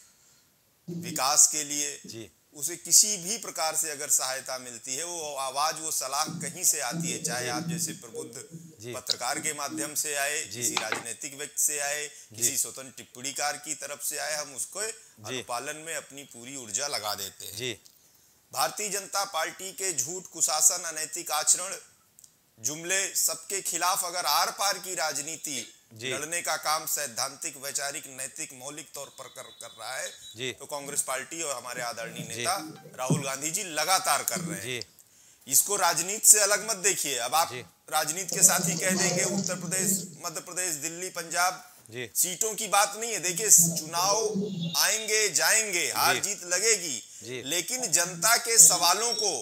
विकास के लिए जी, उसे किसी भी प्रकार से अगर सहायता मिलती है, वो आवाज, वो सलाह कहीं से आती है, चाहे आप जैसे प्रबुद्ध पत्रकार के माध्यम से आए, किसी राजनीतिक व्यक्ति से आए, किसी स्वतंत्र टिप्पणीकार की तरफ से आए, हम उसको अनुपालन में अपनी पूरी ऊर्जा लगा देते हैं। जी। भारतीय जनता पार्टी के झूठ, कुशासन, अनैतिक आचरण, जुमले, सबके खिलाफ अगर आर पार की राजनीति लड़ने का काम सैद्धांतिक, वैचारिक, नैतिक, मौलिक तौर पर कर, कर रहा है, तो कांग्रेस पार्टी और हमारे आदरणीय नेता राहुल गांधी जी लगातार कर रहे हैं। इसको राजनीति से अलग मत देखिए। अब आप राजनीति के साथ ही कह देंगे उत्तर प्रदेश, मध्य प्रदेश, दिल्ली, पंजाब सीटों की बात नहीं है। देखिए, चुनाव आएंगे जाएंगे, हार जीत लगेगी, लेकिन जनता के सवालों को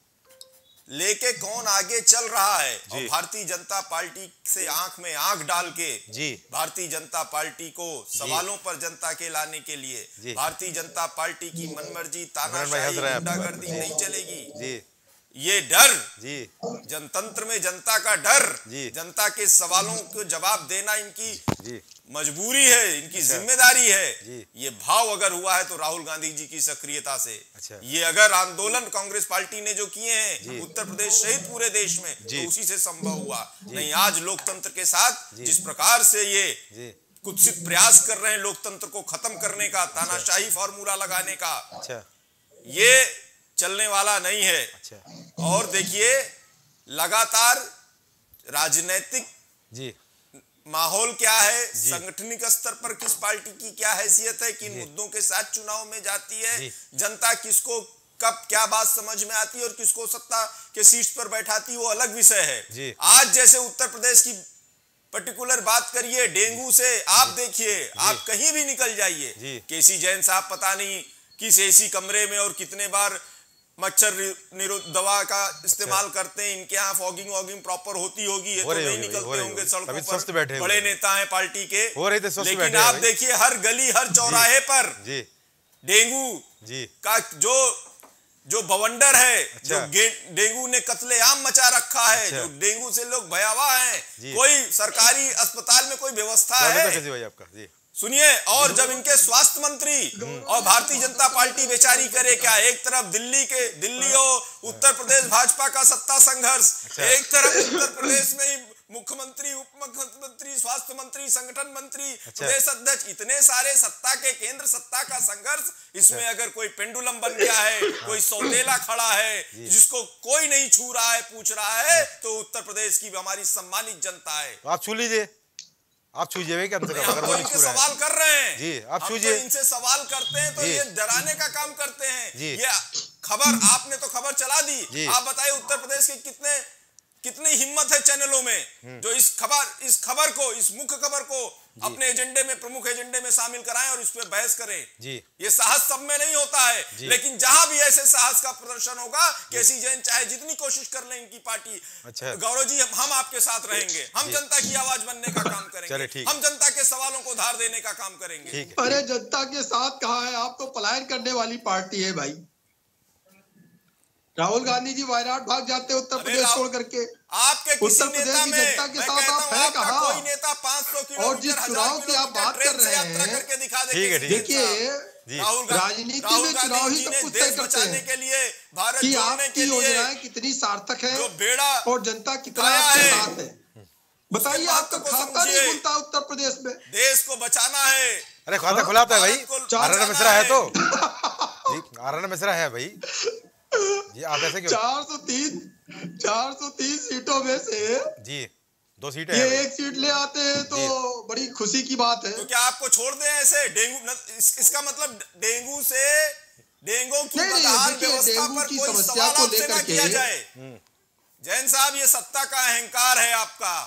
लेके कौन आगे चल रहा है, और भारतीय जनता पार्टी से आंख में आंख डाल के भारतीय जनता पार्टी को सवालों पर जनता के लाने के लिए भारतीय जनता पार्टी की मनमर्जी, तानाशाही, गुंडागर्दी नहीं चलेगी। ये डर, जनतंत्र में जनता का डर, जनता के सवालों को जवाब देना इनकी मजबूरी है, इनकी जिम्मेदारी है। ये भाव अगर हुआ है तो राहुल गांधी जी की सक्रियता से। अच्छा। ये अगर आंदोलन कांग्रेस पार्टी ने जो किए हैं उत्तर प्रदेश सहित पूरे देश में, तो उसी से संभव हुआ। नहीं, आज लोकतंत्र के साथ जिस प्रकार से ये कुत्सित प्रयास कर रहे हैं लोकतंत्र को खत्म करने का, तानाशाही फॉर्मूला लगाने का, ये चलने वाला नहीं है। अच्छा। और देखिए, लगातार राजनीतिक जी माहौल क्या है, संगठनिक स्तर पर किस पार्टी की क्या हैसियत है, किन मुद्दों के साथ चुनाव में जाती है, जनता किसको कब क्या बात समझ में आती है और किसको सत्ता के शीर्ष पर बैठाती है, वो अलग विषय है। आज जैसे उत्तर प्रदेश की पर्टिकुलर बात करिए, डेंगू से आप देखिए, आप कहीं भी निकल जाइए, केसी जैन साहब पता नहीं किस एसी कमरे में और कितने बार मच्छर निरोध दवा का इस्तेमाल करते हैं, इनके यहाँ फॉगिंग वॉगिंग प्रॉपर होती होगी, ये तो नहीं निकलते होंगे सड़कों पर, बड़े नेता हैं पार्टी के, लेकिन आप देखिए हर गली हर चौराहे पर डेंगू का जो जो बवंडर है, जो डेंगू ने कत्लेआम मचा रखा है, जो डेंगू से लोग भयावह हैं, कोई सरकारी अस्पताल में कोई व्यवस्था है? सुनिए, और जब इनके स्वास्थ्य मंत्री और भारतीय जनता पार्टी बेचारी करे क्या, एक तरफ दिल्ली के दिल्ली और उत्तर प्रदेश भाजपा का सत्ता संघर्ष, एक तरफ उत्तर प्रदेश में ही मुख्यमंत्री, उप मुख्यमंत्री, स्वास्थ्य मंत्री, संगठन मंत्री, प्रदेश अध्यक्ष, इतने सारे सत्ता के केंद्र, सत्ता का संघर्ष, इसमें अगर कोई पेंडुलम बन गया है, कोई सौतेला खड़ा है जिसको कोई नहीं छू रहा है, पूछ रहा है, तो उत्तर प्रदेश की हमारी सम्मानित जनता है। आप छू लीजिए, आप छूजिए क्या? अगर वो इनके सवाल कर रहे हैं जी, आप छूजिए। तो इनसे सवाल करते हैं तो ये डराने का काम करते हैं। ये खबर आपने तो खबर चला दी, आप बताइए उत्तर प्रदेश के कितने कितनी हिम्मत है चैनलों में जो इस खबर इस खबर को इस मुख्य खबर को अपने एजेंडे में प्रमुख एजेंडे में शामिल कराएं और इस पर बहस करें। जी ये साहस सब में नहीं होता है, लेकिन जहां भी ऐसे साहस का प्रदर्शन होगा, केसी जैन चाहे जितनी कोशिश कर ले इनकी पार्टी, अच्छा गौरव जी हम आपके साथ रहेंगे, हम जनता की आवाज बनने का काम करेंगे, हम जनता के सवालों को धार देने का काम करेंगे। अरे जनता के साथ कहा है, आप तो पलायन करने वाली पार्टी है भाई। राहुल गांधी जी वायनाड भाग जाते उत्तर प्रदेश छोड़ करके, आपके किसी उत्तर प्रदेश की जनता के साथ आप हैं कहाँ? कोई नेता पाँच सौ किलोमीटर और जिस चुनाव की आप बात कर रहे हैं, देखिए राजनीति में चुनाव ही सब कुछ तय करते हैं कि आपकी योजनाएं कितनी सार्थक है और जनता कितना आपके साथ है। बताइए, आपका खाता नहीं खुलता उत्तर प्रदेश में। देश को बचाना है। अरे खाता खुलाता है भाई, आर मिश्रा है तो आर मिश्रा है भाई जी। आप ऐसे क्यों? चार सौ तीस चार सौ तीस सीटों में से जी दो सीटें ये एक सीट ले आते हैं तो बड़ी खुशी की बात है। तो क्या आपको छोड़ दें ऐसे? डेंगू इस, इसका मतलब डेंगू से डेंगू की बदहाल व्यवस्था पर कोई समस्या को लेकर किया जाए। जैन साहब, ये सत्ता का अहंकार है आपका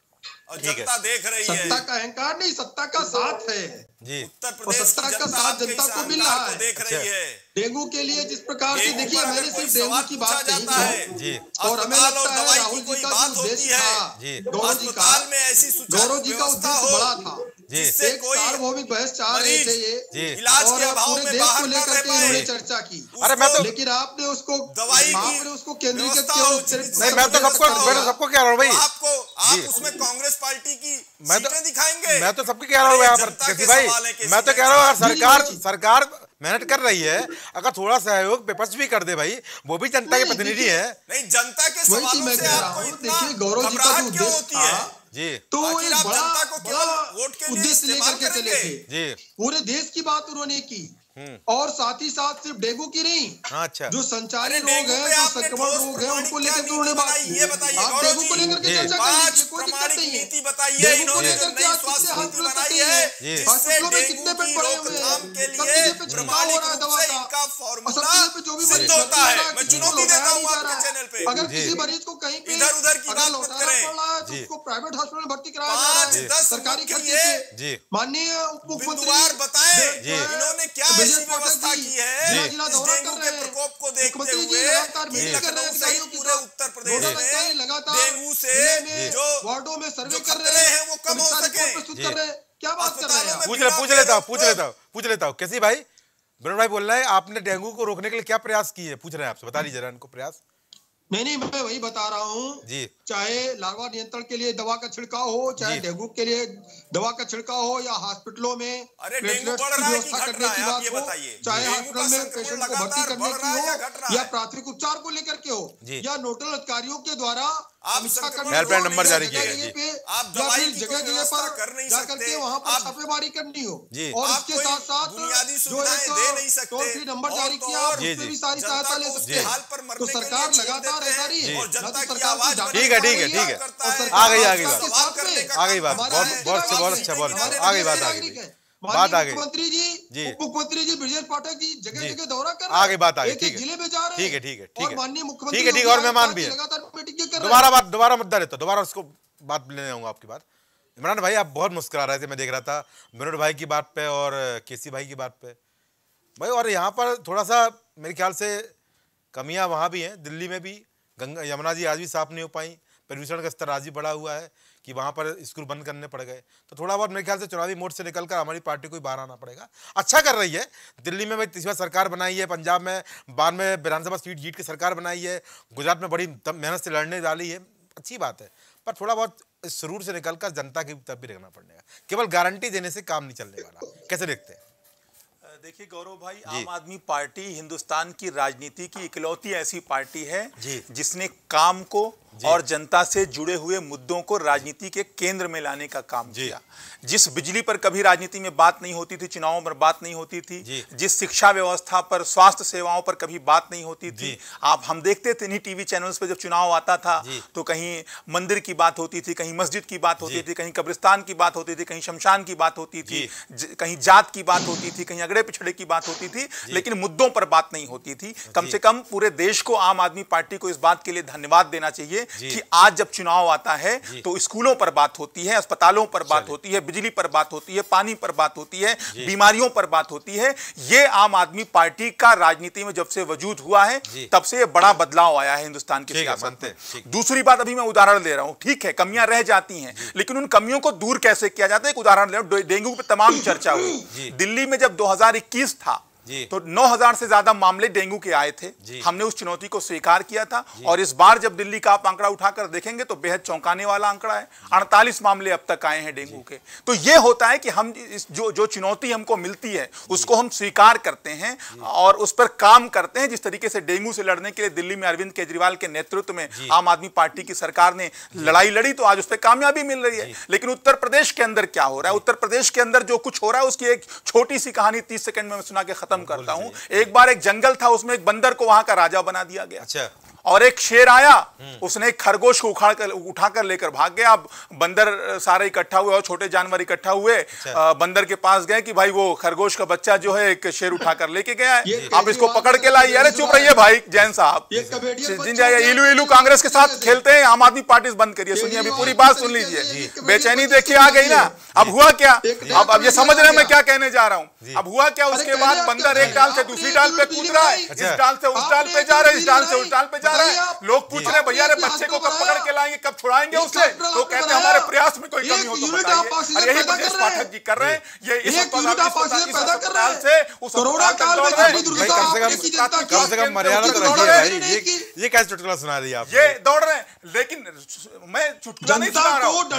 और जनता देख रही है। सत्ता का अहंकार नहीं, सत्ता का साथ है जी। उत्तर प्रदेश सत्ता का साथ जनता को मिल रहा है, देख रही है। डेंगू के लिए जिस प्रकार से, देखिए मैंने सिर्फ डेंगू की बात नहीं जी, और हमें लगता है राहुल जी का जो उद्देश्य था, गौरव जी का में ऐसी गौरव जी का उद्देश्य बड़ा था, जिससे कोई सार्वभौमिक बहस चाह रहे थे ये इलाज के अभाव पूरे में देश बाहर को लेकर के उन्होंने चर्चा की। अरे मैं तो लेकिन आपने उसको दवाई आपने उसको केंद्रीकृत किया। नहीं, मैं तो सबको मैं तो सबको कह रहा हूँ भाई, आपको आप उसमें कांग्रेस पार्टी की सीटें दिखाएंगे। मैं तो सबको कह रहा हूँ यहाँ पर केसी भाई, मैं तो कह रहा हूँ अगर सरकार सरकार मेहनत कर रही है, अगर थोड़ा सहयोग विपक्ष भी कर दे भाई, वो भी जनता के प्रतिनिधि है। नहीं, जनता के सवालों से आपको इतना देखिए गौरव जी का जो उद्देश्य था जी, तो एक बड़ा जनता को केवल वोट के लिए उद्देश्य लेकर के चले थे जी। पूरे देश की बात उन्होंने की और साथ ही साथ सिर्फ डेंगू की नहीं, अच्छा जो संचारी रोग है, जो संक्रमण रोग है, उनको लेकर के उन्होंने बात की। ये बताइए आप डेंगू को लेकर के चर्चा कर लीजिए, कोई दिक्कत प्रमाणिक नहीं है। नीति बताइए, इन्होंने जो नई स्वास्थ्य नीति बनाई है, जिससे कितने डेंगू बेड की पड़े हुए हैं, रोकथाम के सब लिए जगह पे छिड़काव हो रहा है दवा का, इनका और फॉर्मूला सब पे जो भी सिद्ध होता है। मैं चुनौती देता हूँ आपके चैनल पे। अगर किसी मरीज को कहीं पे इधर उधर की बात मत लौटाना करें, पड़ रहा है तो उसको प्राइवेट हॉस्पिटल भर्ती कराया जा रहा है सरकारी खर्चे से। माननीय उप मुख्यमंत्री बताएं इन्होंने क्या ऐसी व्यवस्था की है जिला दौरा कर रहे हैं, प्रकोप को देखते मुख्यमंत्री जी लगातार मीटिंग कर रहे हैं सहित पूरे उत्तर प्रदेश में लगातार डेंगू से जो वार्डों में सर्वे कर खतरे रहे हैं वो कम हो सके। प्रस्तुत कर रहे हैं, क्या बात कर रहे हैं? पूछ ले पूछ लेता हूँ पूछ लेता हूँ पूछ लेता हूँ कैसी भाई विनोद भाई बोल रहे हैं आपने डेंगू को रोकने के लिए क्या प्रयास किए, पूछ रहे हैं आपसे, बता दीजिए जरा इनको प्रयास। नहीं नहीं मैं वही बता रहा हूँ जी, चाहे लार्वा नियंत्रण के लिए दवा का छिड़काव हो, चाहे डेंगू के लिए दवा का छिड़काव हो, या हॉस्पिटलों में व्यवस्था करने की बात हो, चाहे हॉस्पिटल में पेशेंट को भर्ती करने की हो, या प्राथमिक उपचार को लेकर के हो, या नोडल अधिकारियों के द्वारा हेल्पलाइन नंबर जारी किया गया, आप दवाई जगह जगह पर कर नहीं जाकर के वहाँ पर छापेमारी करनी हो, और इसके साथ साथ बुनियादी जो सुविधाएं दे नहीं एक सकते, टोल फ्री नंबर जारी किया उससे भी सारी सहायता ले सकते हैं। तो सरकार लगातार ऐसा नहीं है, ठीक है ठीक है ठीक है, आ गई आ गई बात आ गई बात बहुत बहुत अच्छा बहुत अच्छा बहुत आ गई बात आ गई बात आ गई मुख्यमंत्री जी उप मुख्यमंत्री जी ब्रजेश पाठक जी जगह जगह दौरा कर आ गई बात आ गई, ठीक है जिले में जा रहे हैं, ठीक है ठीक है ठीक है माननीय मुख्यमंत्री ठीक है ठीक है, और मेहमान भी है, दोबारा बात दोबारा मुद्दा लेता दोबारा उसको बात लेने आऊंगा आपकी बात। इमरान भाई आप बहुत मुस्कुरा रहे थे, मैं देख रहा था विनोद भाई की बात पे और केसी भाई की बात पे भाई, और यहाँ पर थोड़ा सा मेरे ख्याल से कमियाँ वहाँ भी हैं, दिल्ली में भी गंगा यमुना जी आज भी साफ नहीं हो पाई, प्रदूषण का स्तर आज भी बढ़ा हुआ है कि वहाँ पर स्कूल बंद करने पड़ गए, तो थोड़ा बहुत मेरे ख्याल से चुनावी मोड से निकलकर हमारी पार्टी को बाहर आना पड़ेगा। अच्छा कर रही है दिल्ली में, भाई तीसरा सरकार बनाई है, पंजाब में बाद में विधानसभा सीट जीत के सरकार बनाई है, गुजरात में बड़ी मेहनत से लड़ने वाली है, अच्छी बात है, पर थोड़ा बहुत सुरूर से निकलकर जनता की तरफ भी रहना पड़ेगा, केवल गारंटी देने से काम नहीं चलने वाला। कैसे देखते हैं? देखिए गौरव भाई, आम आदमी पार्टी हिंदुस्तान की राजनीति की इकलौती ऐसी पार्टी है जिसने काम को और जनता से जुड़े हुए मुद्दों को राजनीति के केंद्र में लाने का काम किया। जिस बिजली पर कभी राजनीति में बात नहीं होती थी, चुनावों पर बात नहीं होती थी, जिस शिक्षा व्यवस्था पर, स्वास्थ्य सेवाओं पर कभी बात नहीं होती थी, आप हम देखते थे नहीं टीवी चैनल्स पे जब चुनाव आता था तो कहीं मंदिर की बात होती थी, कहीं मस्जिद की बात होती थी, कहीं कब्रिस्तान की बात होती थी, कहीं शमशान की बात होती थी, कहीं जात की बात होती थी, कहीं अगड़े पिछड़े की बात होती थी, लेकिन मुद्दों पर बात नहीं होती थी। कम से कम पूरे देश को आम आदमी पार्टी को इस बात के लिए धन्यवाद देना चाहिए लीजिए कि आज जब चुनाव आता है तो स्कूलों पर बात होती है, अस्पतालों पर बात होती है, बिजली पर बात होती है, पानी पर बात होती है, बीमारियों पर बात होती है। ये आम आदमी पार्टी का राजनीति में जब से वजूद हुआ है तब से बड़ा बदलाव आया है हिंदुस्तान की सियासत में। दूसरी बात, अभी मैं उदाहरण दे रहा हूं, ठीक है कमियां रह जाती हैं, लेकिन उन कमियों को दूर कैसे किया जाता है। एक उदाहरण ले रहा हूं, डेंगू पे तमाम चर्चा हुई। दिल्ली में जब दो हज़ार इक्कीस था तो नौ हज़ार से ज्यादा मामले डेंगू के आए थे। हमने उस चुनौती को स्वीकार किया था और इस बार जब दिल्ली का आप आंकड़ा उठाकर देखेंगे तो बेहद चौंकाने वाला आंकड़ा है। अड़तालीस मामले अब तक आए हैं डेंगू के। तो यह होता है कि हम इस जो जो चुनौती हमको मिलती है उसको हम स्वीकार करते हैं और उस पर काम करते हैं। जिस तरीके से डेंगू से लड़ने के लिए दिल्ली में अरविंद केजरीवाल के नेतृत्व में आम आदमी पार्टी की सरकार ने लड़ाई लड़ी तो आज उस पर कामयाबी मिल रही है। लेकिन उत्तर प्रदेश के अंदर क्या हो रहा है, उत्तर प्रदेश के अंदर जो कुछ हो रहा है उसकी एक छोटी सी कहानी तीस सेकंड में मैं सुना के खत्म करता हूं। एक बार एक जंगल था, उसमें एक बंदर को वहां का राजा बना दिया गया। अच्छा। और एक शेर आया, उसने एक खरगोश को उखाड़ कर उठाकर लेकर भाग गया। अब बंदर सारे इकट्ठा हुए और छोटे जानवर इकट्ठा हुए। अच्छा। बंदर के पास गए कि भाई वो खरगोश का बच्चा जो है एक शेर उठाकर लेके गया है, आप इसको पकड़ के लाइए। अरे चुप रहिए भाई जैन साहब, इलू इलू कांग्रेस के साथ खेलते हैं, आम आदमी पार्टी बंद करिए। सुनिए अभी पूरी बात सुन लीजिए। बेचैनी देखिए आ गई ना। अब हुआ क्या, अब अब ये समझ रहे हैं मैं क्या कहने जा रहा हूँ। अब हुआ क्या, उसके बाद बंदर एक डाल से दूसरी डाल पे कूद रहा है, इस डाल से उस डाल पे जा रहा है, इस डाल से उस डाल पे जा रहा है। लोग पूछ रहे हैं भैया रे बच्चे को कब पकड़ के लाएंगे, कब छुड़ाएंगे उसे। तो कहते हैं हमारे प्रयास में कोई कमी हो तो बताइए। और यही ब्रजेश पाठक जी कर रहे हैं। ये इस अस्पताल से उस अस्पताल तक दौड़ रहे हैं। कम से कम मर्यादा तो रखिए भाई। ये ये कैसे चुटकुला सुना रही है आप? ये दौड़ रहे हैं, लेकिन मैं चुटकुला नहीं सुना रहा हूं।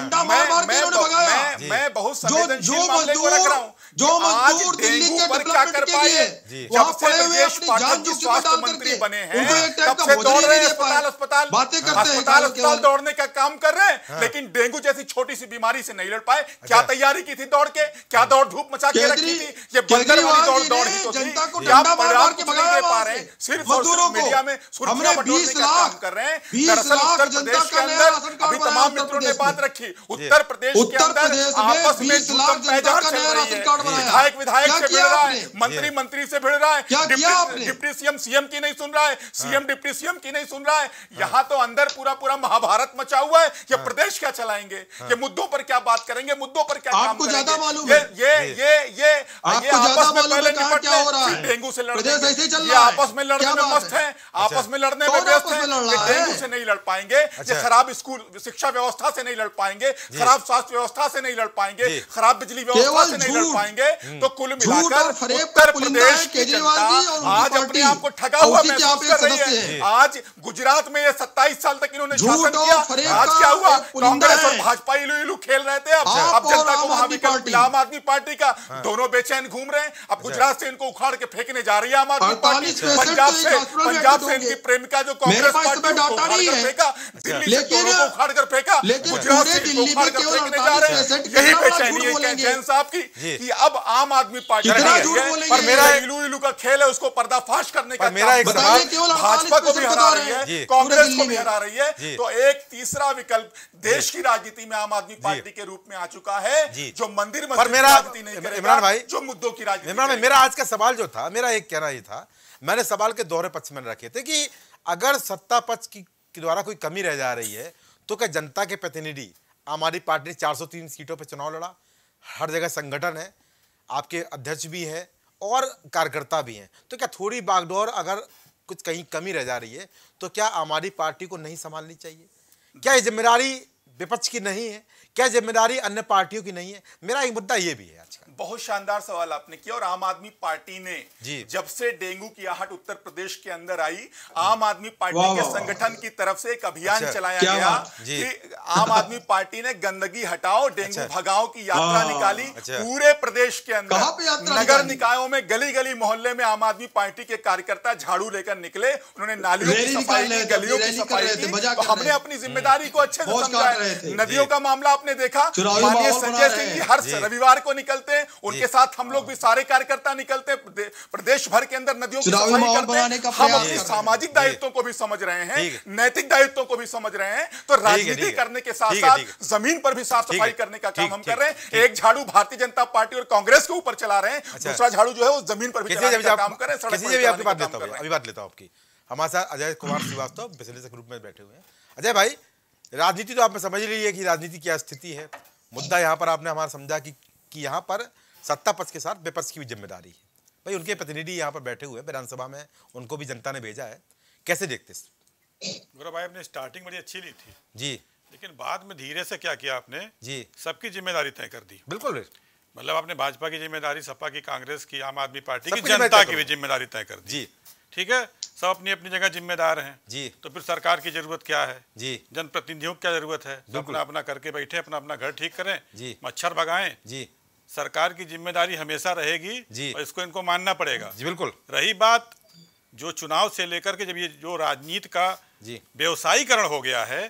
मैं मैं बहुत संवेदनशील मामले को रख रहा हूं। जो आज डेंगू पर क्या कर पाए, जब से ब्रजेश पाठक जी स्वास्थ्य मंत्री बने हैं तब से दौड़ रहे हैं अस्पताल अस्पताल अस्पताल अस्पताल दौड़ने का काम कर रहे हैं। लेकिन डेंगू जैसी छोटी सी बीमारी से नहीं लड़ पाए। क्या तैयारी की थी दौड़ के, क्या दौड़ धूप मचा के रखी थी? ये बंदर वाली दौड़ दौड़ी तो थी। क्या परिणाम कुछ नहीं दे पा रहे हैं, सिर्फ और सिर्फ मीडिया में सुर्खियां बटोरने का काम कर रहे हैं। दरअसल उत्तर प्रदेश के अंदर अभी तमाम मित्रों ने बात रखी, उत्तर प्रदेश के अंदर आपस में जूतम पैजार चल रही है। विधायक विधायक से भिड़ रहा है, मंत्री मंत्री से भिड़ रहा है, डिप्टी सीएम सीएम की नहीं सुन रहा है, सीएम डिप्टी सीएम की नहीं सुन रहा है। यहाँ तो अंदर पूरा पूरा महाभारत मचा हुआ है। ये प्रदेश क्या चलाएंगे, ये मुद्दों पर क्या बात करेंगे, मुद्दों पर क्या काम करेंगे। ये ये ये ये ये आपस में पहले निपट रहे, डेंगू से लड़ने ये आपस में लड़ने में मस्त है, आपस में लड़ने में व्यस्त है। डेंगू से नहीं लड़ पाएंगे, ये खराब स्कूल शिक्षा व्यवस्था से नहीं लड़ पाएंगे, खराब स्वास्थ्य व्यवस्था से नहीं लड़ पाएंगे, खराब बिजली व्यवस्था से नहीं लड़ पाएंगे। तो कुल मिलाकर उत्तर प्रदेश की जनता आज अपने आप को ठगा हुआ महसूस कर रही है। आज गुजरात में ये सत्ताईस साल तक इन्होंने शासन किया, आज क्या हुआ, कांग्रेस और भाजपा इलू इलू खेल रहे थे। अब अब जनता को महाविकल्प आम आदमी पार्टी का दोनों बेचैन घूम रहे हैं। अब गुजरात से इनको उखाड़ के फेंकने जा रही है आम आदमी पार्टी। पंजाब से पंजाब से इनकी प्रेमिका जो कांग्रेस पार्टी को फेंका, दिल्ली से दोनों को उखाड़ कर फेंका, गुजरात से इनको उखाड़ कर फेंकने जा रहे हैं। यही बेचैनी है जैन साहब की कि अब आम आदमी पार्टी पर मेरा इलू इलू का खेल है, उसको पर्दाफाश करने का मेरा एक सवाल, भाजपा को भी हरा रही है, कांग्रेस को भी हरा रही है। तो एक तीसरा विकल्प देश की राजनीति में आम आदमी पार्टी के रूप में आ चुका है, जो मंदिर मस्जिद की राजनीति नहीं करेगा, इमरान भाई, जो मुद्दों की राजनीति। इमरान भाई, मेरा आज का सवाल जो था, मेरा एक कहना ये था, मैंने सवाल के दोहरे पक्ष में रखे थे कि अगर सत्ता पक्ष की द्वारा कोई कमी रह जा रही है तो क्या जनता के प्रतिनिधि, आम आदमी पार्टी ने चार सौ तीन सीटों पर चुनाव लड़ा, हर जगह संगठन है, आपके अध्यक्ष भी है और कार्यकर्ता भी हैं, तो क्या थोड़ी बागडोर अगर कुछ कहीं कमी रह जा रही है तो क्या आम आदमी पार्टी को नहीं संभालनी चाहिए? क्या ये जिम्मेदारी विपक्ष की नहीं है? क्या जिम्मेदारी अन्य पार्टियों की नहीं है? मेरा एक मुद्दा ये भी है आज का। बहुत शानदार सवाल आपने किया। और आम आदमी पार्टी ने जब से डेंगू की आहट उत्तर प्रदेश के अंदर आई, आम आदमी पार्टी के संगठन की तरफ से एक अभियान चलाया गया कि आम आदमी पार्टी ने गंदगी हटाओ, डेंगू भगाओ की यात्रा निकाली। पूरे प्रदेश के अंदर नगर निकायों में गली गली मोहल्ले में आम आदमी पार्टी के कार्यकर्ता झाड़ू लेकर निकले, उन्होंने नालियों की सफाई की, गलियों की सफाई की। तो हमने अपनी जिम्मेदारी को अच्छे से समझा। नदियों का मामला आपने देखा, माननीय संजय सिंह जी हर रविवार को निकलते हैं, उनके साथ हम लोग भी सारे कार्यकर्ता निकलते हैं, प्रदेश भर के अंदर नदियों की सफाई करते हैं। हम अपने सामाजिक दायित्वों को भी समझ रहे हैं, नैतिक दायित्वों को भी समझ रहे हैं। तो राजनीति करने के साथ साथ जमीन पर भी साफ सफाई करने का काम हम कर रहे हैं। एक झाड़ू भारतीय जनता पार्टी और कांग्रेस के ऊपर चला रहे हैं, दूसरा झाड़ू जो है वो जमीन पर भी चलाने का काम कर रहे हैं। अभी बात लेता हूँ आपकी। हमारे साथ अजय कुमार श्रीवास्तव बिजनेस ग्रुप में बैठे हुए हैं। अजय भाई, राजनीति तो आपने समझ ली है कि राजनीति क्या स्थिति है। मुद्दा यहाँ पर आपने हमारा समझा कि कि यहाँ पर सत्ता पक्ष के साथ विपक्ष की भी जिम्मेदारी है। भाई उनके प्रतिनिधि यहाँ पर बैठे हुए विधानसभा में, उनको भी जनता ने भेजा है, कैसे देखते हैं? गौरव भाई, आपने स्टार्टिंग बड़ी अच्छी ली थी जी, लेकिन बाद में धीरे से क्या किया आपने जी, सबकी जिम्मेदारी तय कर दी। बिल्कुल, मतलब आपने भाजपा की जिम्मेदारी, सपा की, कांग्रेस की, आम आदमी पार्टी की, जनता की भी जिम्मेदारी तय कर दी जी। ठीक है, सब अपनी अपनी जगह जिम्मेदार हैं जी। तो फिर सरकार की जरूरत क्या है जी, जनप्रतिनिधियों की क्या जरूरत है? अपना अपना करके बैठे, अपना अपना घर ठीक करें जी, मच्छर भगाएं जी। सरकार की जिम्मेदारी हमेशा रहेगी जी, और इसको इनको मानना पड़ेगा जी। बिल्कुल। रही बात जो चुनाव से लेकर के, जब ये जो राजनीति का व्यवसायीकरण हो गया है,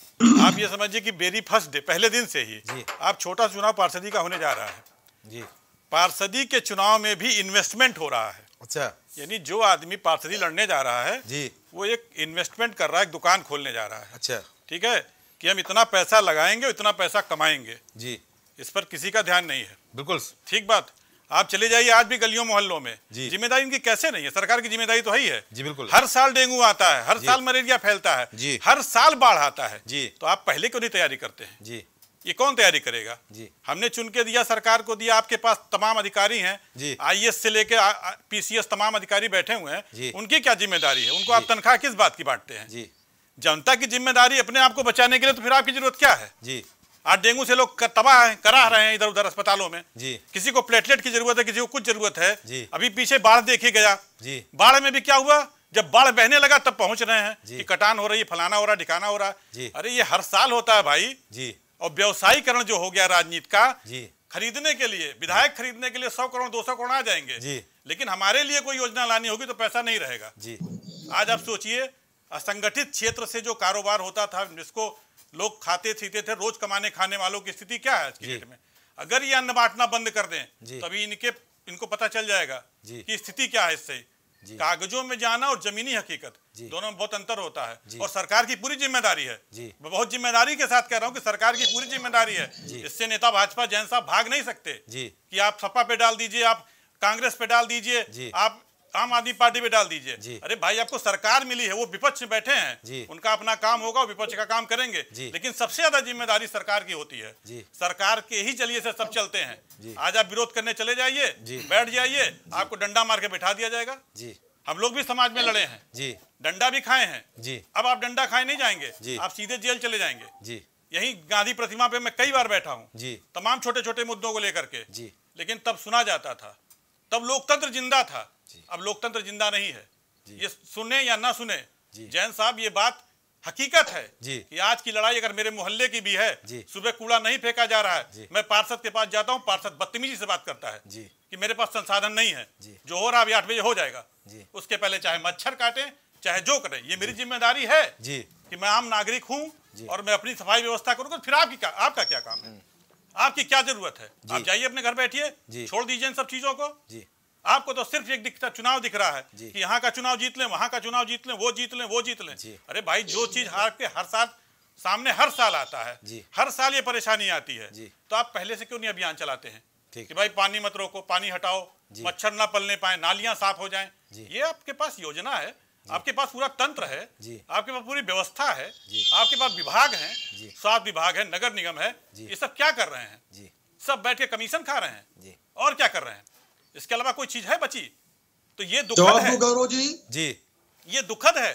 आप ये समझिए कि वेरी फर्स्ट डे, पहले दिन से ही जी। आप छोटा चुनाव पार्षदी का होने जा रहा है जी। पार्षदी के चुनाव में भी इन्वेस्टमेंट हो रहा है। अच्छा। यानी जो आदमी पार्षदी लड़ने जा रहा है जी, वो एक इन्वेस्टमेंट कर रहा है, एक दुकान खोलने जा रहा है। अच्छा। ठीक है, कि हम इतना पैसा लगाएंगे, इतना पैसा कमाएंगे जी। इस पर किसी का ध्यान नहीं है। बिल्कुल ठीक बात। आप चले जाइए आज भी गलियों मोहल्लों में, जिम्मेदारी इनकी कैसे नहीं है? सरकार की जिम्मेदारी तो है ही है जी। बिल्कुल। हर साल डेंगू आता है, हर साल मलेरिया फैलता है जी, हर साल बाढ़ आता है जी। तो आप पहले क्यों नहीं तैयारी करते हैं जी? ये कौन तैयारी करेगा जी? हमने चुन के दिया, सरकार को दिया, आपके पास तमाम अधिकारी हैं जी, आई ए एस से लेके पी सी एस तमाम अधिकारी बैठे हुए हैं जी। उनकी क्या जिम्मेदारी है? उनको आप तनख्वाह किस बात की बांटते हैं? जी। जनता की जिम्मेदारी अपने आप को बचाने के लिए, तो फिर आपकी जरूरत क्या है? जी। आज डेंगू से लोग तबाह हैं, करा रहे हैं इधर उधर अस्पतालों में जी। किसी को प्लेटलेट की जरूरत है, किसी को कुछ जरूरत है जी। अभी पीछे बाढ़ देखी गया जी। बाढ़ में भी क्या हुआ? जब बाढ़ बहने लगा तब पहुंच रहे हैं कि कटान हो रही है, फलाना हो रहा है, ठिकाना हो रहा है। अरे ये हर साल होता है भाई जी। और व्यवसायीकरण जो हो गया राजनीति का जी, खरीदने के लिए, विधायक खरीदने के लिए सौ करोड़ दो सौ करोड़ आ जाएंगे जी, लेकिन हमारे लिए कोई योजना लानी होगी तो पैसा नहीं रहेगा जी। आज आप सोचिए, असंगठित क्षेत्र से जो कारोबार होता था, जिसको लोग खाते पीते थे, रोज कमाने खाने वालों की स्थिति क्या है आज की डेट में? अगर ये अन्न बांटना बंद कर दें तभी इनके इनको पता चल जाएगा कि स्थिति क्या है। इससे कागजों में जाना और जमीनी हकीकत दोनों में बहुत अंतर होता है और सरकार की पूरी जिम्मेदारी है। मैं बहुत जिम्मेदारी के साथ कह रहा हूं कि सरकार की पूरी जिम्मेदारी है। इससे नेता भाजपा जैन साहब भाग नहीं सकते कि आप सपा पे डाल दीजिए, आप कांग्रेस पे डाल दीजिए, आप आम आदमी पार्टी पे डाल दीजिए। अरे भाई, आपको सरकार मिली है, वो विपक्ष में बैठे हैं, उनका अपना काम होगा, विपक्ष का काम करेंगे, लेकिन सबसे ज्यादा जिम्मेदारी सरकार की होती है। सरकार के ही जरिए से सब चलते हैं। आज आप विरोध करने चले जाइए, बैठ जाइए, आपको डंडा मार के बैठा दिया जाएगा। हम लोग भी समाज में लड़े हैं, डंडा भी खाए हैं। अब आप डंडा खाए नहीं जाएंगे, आप सीधे जेल चले जाएंगे। यही गांधी प्रतिमा पे मैं कई बार बैठा हूँ, तमाम छोटे छोटे मुद्दों को लेकर के, लेकिन तब सुना जाता था, तब लोकतंत्र जिंदा था। अब लोकतंत्र जिंदा नहीं है। ये सुने या ना सुने, जैन साहब, ये बात हकीकत है कि आज की लड़ाई अगर मेरे मोहल्ले की भी है, सुबह कूड़ा नहीं फेंका जा रहा है, मैं पार्षद के पास जाता हूँ, पार्षद बदतमीजी से बात करता है कि मेरे पास संसाधन नहीं है, जो हो रहा है आठ बजे हो जाएगा, उसके पहले चाहे मच्छर काटे चाहे जो करे, ये मेरी जिम्मेदारी है कि मैं आम नागरिक हूँ और मैं अपनी सफाई व्यवस्था करूँगा। फिर आपकी क्या, आपका क्या काम है? आपकी क्या जरूरत है? आप जाइए अपने घर बैठिए, छोड़ दीजिए इन सब चीजों को। आपको तो सिर्फ एक दिखता चुनाव दिख रहा है कि यहाँ का चुनाव जीत लें, वहां का चुनाव जीत लें, वो जीत लें, वो जीत लें। अरे भाई, जो चीज हार के हर साल सामने हर साल आता है, हर साल ये परेशानी आती है, तो आप पहले से क्यों नहीं अभियान चलाते हैं कि भाई पानी मत रोको, पानी हटाओ, मच्छर ना पलने पाए, नालियां साफ हो जाएं? ये आपके पास योजना है, आपके पास पूरा तंत्र है, आपके पास पूरी व्यवस्था है, आपके पास विभाग है, स्वास्थ्य विभाग है, नगर निगम है। ये सब क्या कर रहे हैं? सब बैठ के कमीशन खा रहे हैं और क्या कर रहे हैं? इसके अलावा कोई चीज है बची? तो ये दुखद है गौरव जी। जी, ये दुखद है।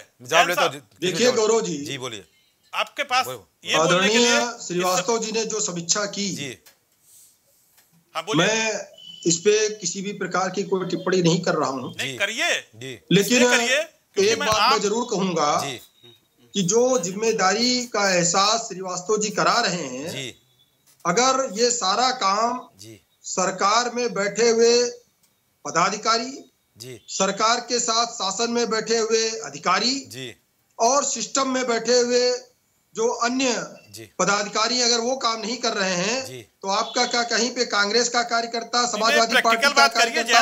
देखिए गौरव जी, जी बोलिए। आपके पास ये आदरणीय श्रीवास्तव जी ने जो समीक्षा की, जी हाँ बोलिए। मैं इस पे किसी भी प्रकार की कोई टिप्पणी नहीं कर रहा हूँ, नहीं करिए, लेकिन एक बात मैं जरूर कहूंगा कि जो जिम्मेदारी का एहसास श्रीवास्तव जी करा रहे हैं, अगर ये सारा काम सरकार में बैठे हुए पदाधिकारी, सरकार के साथ शासन में बैठे हुए अधिकारी और सिस्टम में बैठे हुए जो अन्य पदाधिकारी अगर वो काम नहीं कर रहे हैं, तो आपका क्या कहीं पे कांग्रेस का कार्यकर्ता, समाजवादी पार्टी का कार्यकर्ता,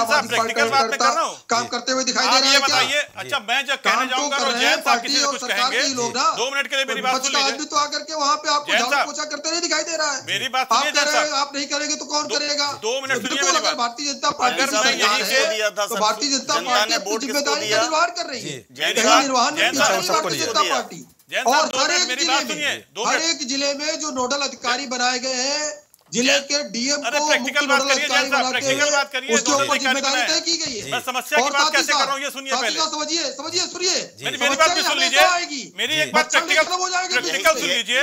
काम करते हुए दिखाई दे रहे हैं क्या? अच्छा, मैं जब कहने जाऊंगा तो जैन साहब किसी से कुछ कहेंगे, दो मिनट के लिए मेरी बात सुन लीजिए। आदमी तो आकर के वहाँ पे आपको झाड़ू पोछा करते नहीं दिखाई दे रहा है। मेरी बात आप कह रहे हैं आप नहीं करेंगे तो कौन करेगा? दो मिनट सुनिए मेरी बात। भारतीय जनता पार्टी तो भारतीय जनता पार्टी अपनी जिम्मेदारी का निर्वहन कर रही है, निर्वहन भारतीय जनता पार्टी। और हर एक जिले में हर एक जिले में जो नोडल अधिकारी बनाए गए हैं, जिले के डीएम को मुख्य नोडल अधिकारी बनाते हैं, उसके ऊपर जिम्मेदारी तय की गई है। मैं समस्या की बात कैसे कर रहा हूं ये सुनिए पहले। समझिए समझिए सुनिए मेरी बात भी सुन लीजिए। मेरी एक बात प्रैक्टिकल हो जाएगी, प्रैक्टिकल सुन लीजिए।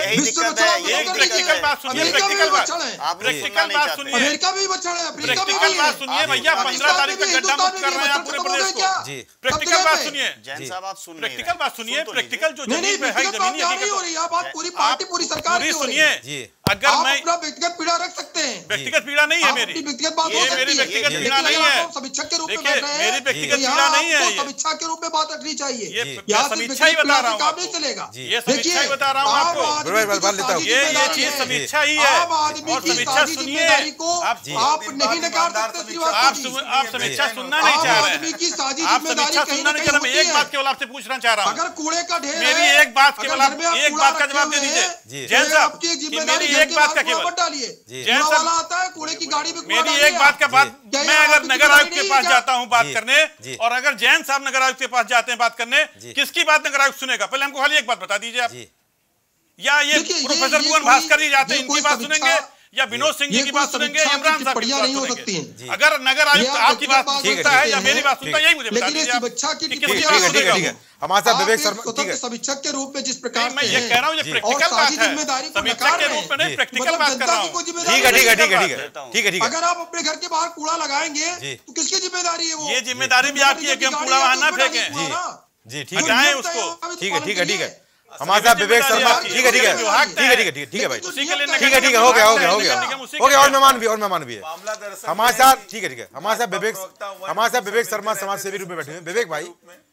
एक प्रैक्टिकल बात सुनिए, प्रैक्टिकल बात प्रैक्टिकल बात सुनिए। अमेरिका भी बच्चा है, अफ्रीका भी प्रैक्टिकल बात सुनिए भैया। पंद्रह तारीख को गड्ढा मुक्त कर रहे हैं आप पूरे प्रदेश को। प्रैक्टिकल बात सुनिए, जैन साहब आप सुन प्रैक्टिकल बात सुनिए। प्रैक्टिकल जो जमीन पे है, जमीनी हकीकत पूरी पार्टी पूरी सरकार की सुनिए। अगर मैं अपना व्यक्तिगत पीड़ा रख सकते हैं, व्यक्तिगत पीड़ा नहीं है मेरी, व्यक्तिगत बात हो मेरी सकती व्यक्तिगत पीड़ा नहीं है। समीक्षा के रूप में देखिए मेरी व्यक्तिगत पीड़ा नहीं है, समीक्षा के रूप में बात रखनी चाहिए। ये समीक्षा ही बता रहा हूँ, काम नहीं चलेगा। ये समीक्षा ही बता रहा हूँ आपको। ये ये चीज समीक्षा ही है। और समीक्षा सुनिए, आप आप नहीं नकार सकते। आप समीक्षा सुनना नहीं चाह रहे हैं, आप समीक्षा सुनना नहीं चाह रहे। मैं एक बात केवल आपसे पूछना चाह रहा हूँ, अगर कूड़े का ढेर मेरी एक बात केवल आप एक बात का जवाब दे दीजिए जैन साहब। मेरी एक बात का केवल जैन साहब आता है कूड़े की गाड़ी में, मेरी एक बात का बात, मैं अगर नगर आयुक्त के पास जाता हूं बात करने, और अगर जैन साहब नगर आयुक्त के पास जाते हैं बात करने, किसकी बात नगर आयुक्त सुनेगा? पहले हमको खाली एक बात बता दीजिए आप। या ये प्रोफेसर भुवन भास्कर जी जाते हैं, इनकी बात सुनेंगे, या विनोद सिंह जी की बात सुनेंगे, इमरान साहब की बात सुनेंगे? अगर नगर आयुक्त आपकी बात सुनता है या मेरी बात सुनता है, यही मुझे बता दीजिए आप कि किसकी बात सुनेगा? हमारे साथ विवेक शर्मा, ठीक है, समीक्षक के रूप में जिस प्रकार मैं ये कह रहा हूँ, ये प्रैक्टिकल बात है, समीक्षक के रूप में नहीं, प्रैक्टिकल बात कर रहा हूँ। ठीक है ठीक है ठीक है ठीक है ठीक है ठीक है। अगर आप अपने घर के बाहर कूड़ा लगाएंगे तो किसकी जिम्मेदारी है? वो ये जिम्मेदारी भी आपकी है कि हम कूड़ा वहां ना फेंकें। जी ठीक है, उसको ठीक है ठीक है ठीक है। हमारे साथ विवेक शर्मा, ठीक है ठीक है ठीक है ठीक है ठीक है भाई, ठीक है ठीक है, हो गया हो गया हो गया हो गया। और मेहमान भी और मेहमान भी है हमारे साथ, ठीक है ठीक है। हमारे साथ विवेक हमारे साथ विवेक शर्मा समाज सेवी रूप में बैठे हैं। विवेक भाई,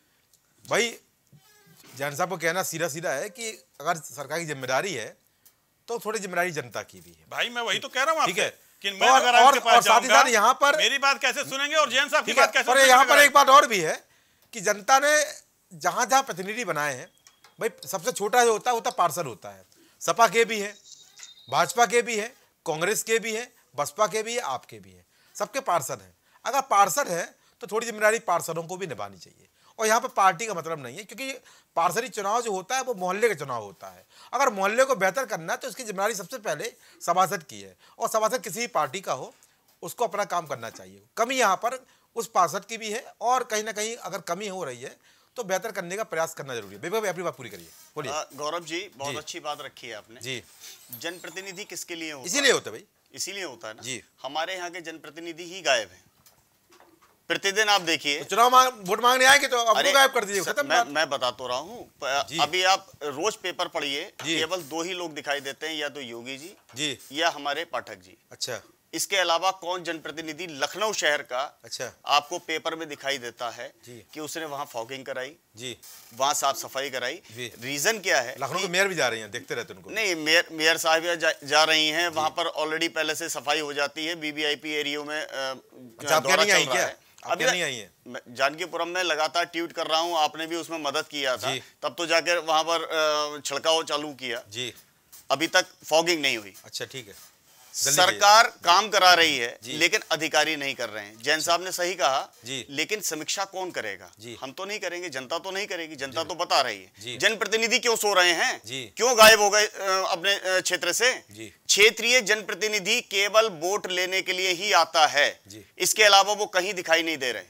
भाई जैन साहब को कहना सीधा सीधा है कि अगर सरकार की जिम्मेदारी है तो थोड़ी जिम्मेदारी जनता की भी है। भाई मैं वही तो कह रहा हूँ, ठीक है कि मैं अगर आपके पास जाऊंगा, यहाँ पर मेरी बात कैसे सुनेंगे और जैन साहब की बात कैसे सुनेंगे? यहाँ पर एक बात और भी है कि जनता ने जहां जहां प्रतिनिधि बनाए हैं, भाई सबसे छोटा जो होता है होता पार्षद होता है। सपा के भी है, भाजपा के भी है, कांग्रेस के भी है, बसपा के भी है, आपके भी है, सबके पार्षद हैं। अगर पार्षद है तो थोड़ी जिम्मेदारी पार्षदों को भी निभानी चाहिए। और यहाँ पर पार्टी का मतलब नहीं है, क्योंकि पार्षदी चुनाव जो होता है वो मोहल्ले का चुनाव होता है। अगर मोहल्ले को बेहतर करना है तो उसकी जिम्मेदारी सबसे पहले सभासद की है, और सभासद किसी भी पार्टी का हो उसको अपना काम करना चाहिए। कमी यहाँ पर उस पार्षद की भी है, और कहीं ना कहीं अगर कमी हो रही है तो बेहतर करने का प्रयास करना जरूरी है। बेबी अपनी बात पूरी करिए, बोलिए। गौरव जी बहुत अच्छी बात रखी है आपने जी। जनप्रतिनिधि किसके लिए होता है? इसीलिए होता है भाई, इसीलिए होता है ना जी। हमारे यहाँ के जनप्रतिनिधि ही गायब हैं। प्रतिदिन आप देखिए, तो चुनाव मांग वोट मांगने आएंगे तो आपको गायब कर दीजिए, खत्म मैं, मैं बता तो रहा हूँ। अभी आप रोज पेपर पढ़िए, केवल दो ही लोग दिखाई देते हैं, या तो योगी जी जी या हमारे पाठक जी। अच्छा, इसके अलावा कौन जनप्रतिनिधि लखनऊ शहर का अच्छा आपको पेपर में दिखाई देता है कि उसने वहां फॉगिंग कराई जी, वहां साफ सफाई कराई? रीजन क्या है? लखनऊ के मेयर भी जा रही हैं, देखते रहते उनको। नहीं, मेयर मेयर साहब जा, जा रही हैं, वहां पर ऑलरेडी पहले से सफाई हो जाती है। बीबीआईपी एरियो में दौरा चल रहा है। अभी नहीं आई है। जानकीपुरम में लगातार ट्वीट कर रहा हूं, आपने भी उसमें मदद किया था, तब तो जाकर वहां पर छिड़काव चालू किया जी। अभी तक फॉगिंग नहीं हुई। अच्छा ठीक है, सरकार काम करा रही है लेकिन अधिकारी नहीं कर रहे हैं। जैन साहब ने सही कहा जी। लेकिन समीक्षा कौन करेगा? हम तो नहीं करेंगे, जनता तो नहीं करेगी। जनता तो बता रही है। जनप्रतिनिधि क्यों सो रहे हैं, क्यों गायब हो गए अपने क्षेत्र से? क्षेत्रीय जनप्रतिनिधि केवल वोट लेने के लिए ही आता है, इसके अलावा वो कहीं दिखाई नहीं दे रहे।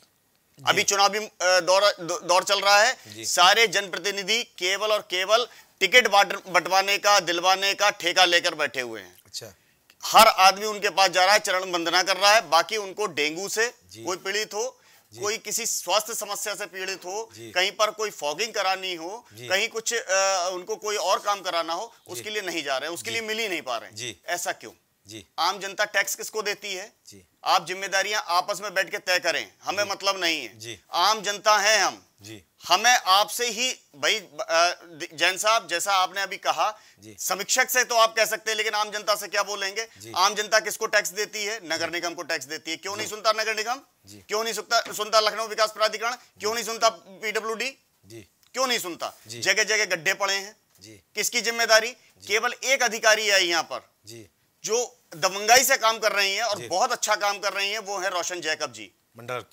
अभी चुनावी दौर दौर चल रहा है, सारे जनप्रतिनिधि केवल और केवल टिकट बंटवाने का, दिलवाने का ठेका लेकर बैठे हुए हैं। अच्छा, हर आदमी उनके पास जा रहा है, चरण वंदना कर रहा है। बाकी उनको डेंगू से कोई पीड़ित हो, कोई किसी स्वास्थ्य समस्या से पीड़ित हो, कहीं पर कोई फॉगिंग करानी हो, कहीं कुछ आ, उनको कोई और काम कराना हो, उसके लिए नहीं जा रहे हैं, उसके लिए मिल ही नहीं पा रहे हैं। ऐसा क्यों? जी। आम जनता टैक्स किसको देती है? जी। आप जिम्मेदारियां आपस में बैठ के तय करें, हमें मतलब नहीं है। जी। आम जनता है हम जी। हमें आपसे ही भाई, जैन साहब जैसा आपने अभी कहा, समीक्षक से तो आप कह सकते हैं, लेकिन आम जनता से क्या बोलेंगे? आम जनता किसको टैक्स देती है? नगर निगम को टैक्स देती है। क्यों नहीं सुनता नगर निगम? क्यों नहीं सुनता सुनता लखनऊ विकास प्राधिकरण? क्यों नहीं सुनता पीडब्ल्यूडी? क्यों नहीं सुनता? जगह जगह गड्ढे पड़े हैं। किसकी जिम्मेदारी? केवल एक अधिकारी है यहाँ पर जो दबंगाई से काम कर रही हैं और बहुत अच्छा काम कर रही हैं, वो है रोशन जैकब जी। मंडल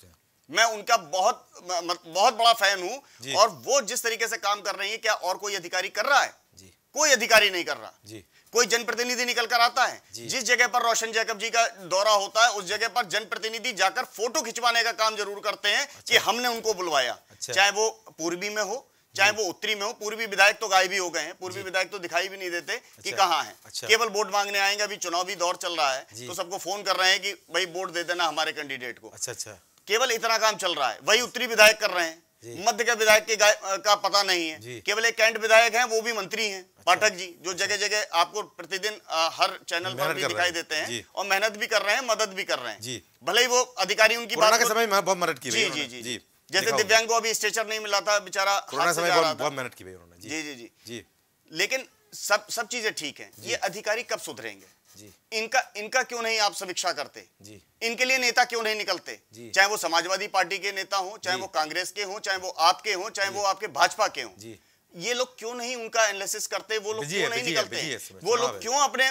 मैं उनका बहुत बहुत बड़ा फैन हूं, और वो जिस तरीके से काम कर रही है, क्या और कोई अधिकारी कर रहा है? जी। कोई अधिकारी नहीं कर रहा। जी। कोई जनप्रतिनिधि निकल कर आता है? जिस जगह पर रोशन जैकब जी का दौरा होता है, उस जगह पर जनप्रतिनिधि जाकर फोटो खिंचवाने का काम जरूर करते हैं। अच्छा। कि हमने उनको बुलवाया। अच्छा। चाहे वो पूर्वी में हो, चाहे वो उत्तरी में हो। पूर्वी विधायक तो गायब ही हो गए हैं, पूर्वी विधायक तो दिखाई भी नहीं देते। अच्छा। कि कहाँ हैं। अच्छा। केवल वोट मांगने आएंगे। अभी चुनावी दौर चल रहा है, तो सबको फोन कर रहे हैं कि भाई वोट दे देना हमारे कैंडिडेट को। अच्छा अच्छा। केवल इतना काम चल रहा है। वही उत्तरी विधायक कर रहे हैं, मध्य के विधायक के का पता नहीं है। केवल एक कैंट विधायक हैं, वो भी मंत्री हैं। अच्छा। पाठक जी, जो जगह जगह आपको प्रतिदिन हर चैनल पर भी दिखाई देते हैं, और मेहनत भी कर रहे हैं, मदद भी कर रहे हैं। भले ही वो अधिकारी उनकी बात के समय में बहुत मदद की। जी जी जी। जैसे दिव्यांग को अभी स्ट्रेचर नहीं मिला था, बेचारा बहुत मेहनत की उन्होंने। जी जी जी जी। लेकिन सब सब चीजें ठीक हैं। ये अधिकारी कब सुधरेंगे? जी। इनका इनका क्यों नहीं आप समीक्षा करते? जी। इनके लिए नेता क्यों नहीं निकलते? चाहे वो समाजवादी पार्टी के नेता हो, चाहे वो कांग्रेस के हो, चाहे वो आपके हो, चाहे वो आपके भाजपा के हो। ये लोग क्यों नहीं उनका एनालिसिस करते? वो लोग क्यों नहीं निकलते? वो लोग क्यों अपने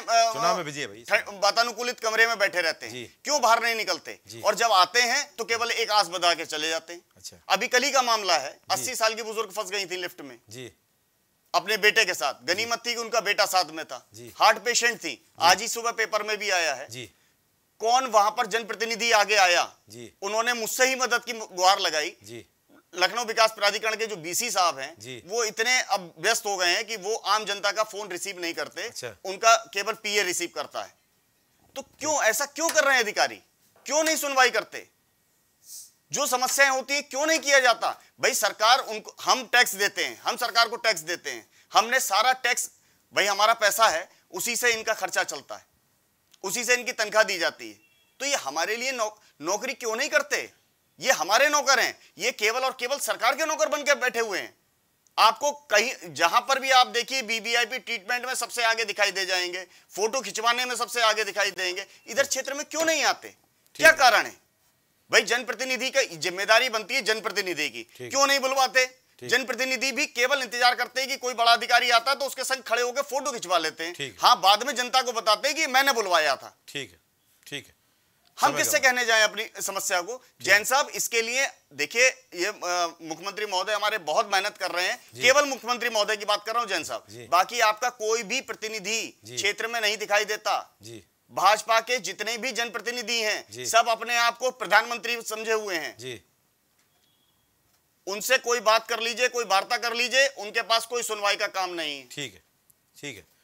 वातानुकूलित कमरे में बैठे रहते हैं? क्यों बाहर नहीं निकलते? और जब आते हैं तो केवल एक आस बता के चले जाते हैं। अच्छा। अभी कल ही का मामला है, अस्सी साल की बुजुर्ग फंस गई थी लिफ्ट में जी, अपने बेटे के साथ। गनीमत थी कि उनका बेटा साथ में था, हार्ट पेशेंट थी। आज ही सुबह पेपर में भी आया है जी। कौन वहां पर जनप्रतिनिधि आगे आया जी, उन्होंने मुझसे ही मदद की गुहार लगाई जी। लखनऊ विकास प्राधिकरण के जो बीसी साहब हैं, वो इतने अब व्यस्त हो गए हैं कि वो आम जनता का फोन रिसीव नहीं करते। अच्छा। उनका केवल पीए रिसीव करता है। तो क्यों ऐसा क्यों कर रहे हैं अधिकारी? क्यों नहीं सुनवाई करते? जो समस्याएं होती है क्यों नहीं किया जाता? भाई सरकार उनको, हम टैक्स देते हैं, हम सरकार को टैक्स देते हैं, हमने सारा टैक्स, भाई हमारा पैसा है, उसी से इनका खर्चा चलता है, उसी से इनकी तनख्वाह दी जाती है। तो ये हमारे लिए नौ, नौकरी क्यों नहीं करते? ये हमारे नौकर हैं, ये केवल और केवल सरकार के नौकर बनकर बैठे हुए हैं। आपको कहीं जहां पर भी आप देखिए, वीवीआईपी ट्रीटमेंट में सबसे आगे दिखाई दे जाएंगे, फोटो खिंचवाने में सबसे आगे दिखाई देंगे। इधर क्षेत्र में क्यों नहीं आते? क्या कारण है? भाई जनप्रतिनिधि की जिम्मेदारी बनती है जनप्रतिनिधि की, क्यों नहीं बुलवाते? जनप्रतिनिधि भी केवल इंतजार करते हैं कि कोई बड़ा अधिकारी आता है तो उसके संग खड़े होकर फोटो खिंचवा लेते हैं। हाँ, बाद में जनता को बताते हैं कि मैंने बुलवाया था। ठीक है, ठीक है। हम किससे कहने जाएं अपनी समस्या को? जैन साहब, इसके लिए देखिए, ये मुख्यमंत्री महोदय हमारे बहुत मेहनत कर रहे हैं। केवल मुख्यमंत्री महोदय की बात कर रहा हूं जैन साहब, बाकी आपका कोई भी प्रतिनिधि क्षेत्र में नहीं दिखाई देता। भाजपा के जितने भी जनप्रतिनिधि हैं, सब अपने आप को प्रधानमंत्री समझे हुए हैं जी। उनसे कोई बात कर लीजिए, कोई वार्ता कर लीजिए, उनके पास कोई सुनवाई का काम नहीं है। ठीक है, ठीक है।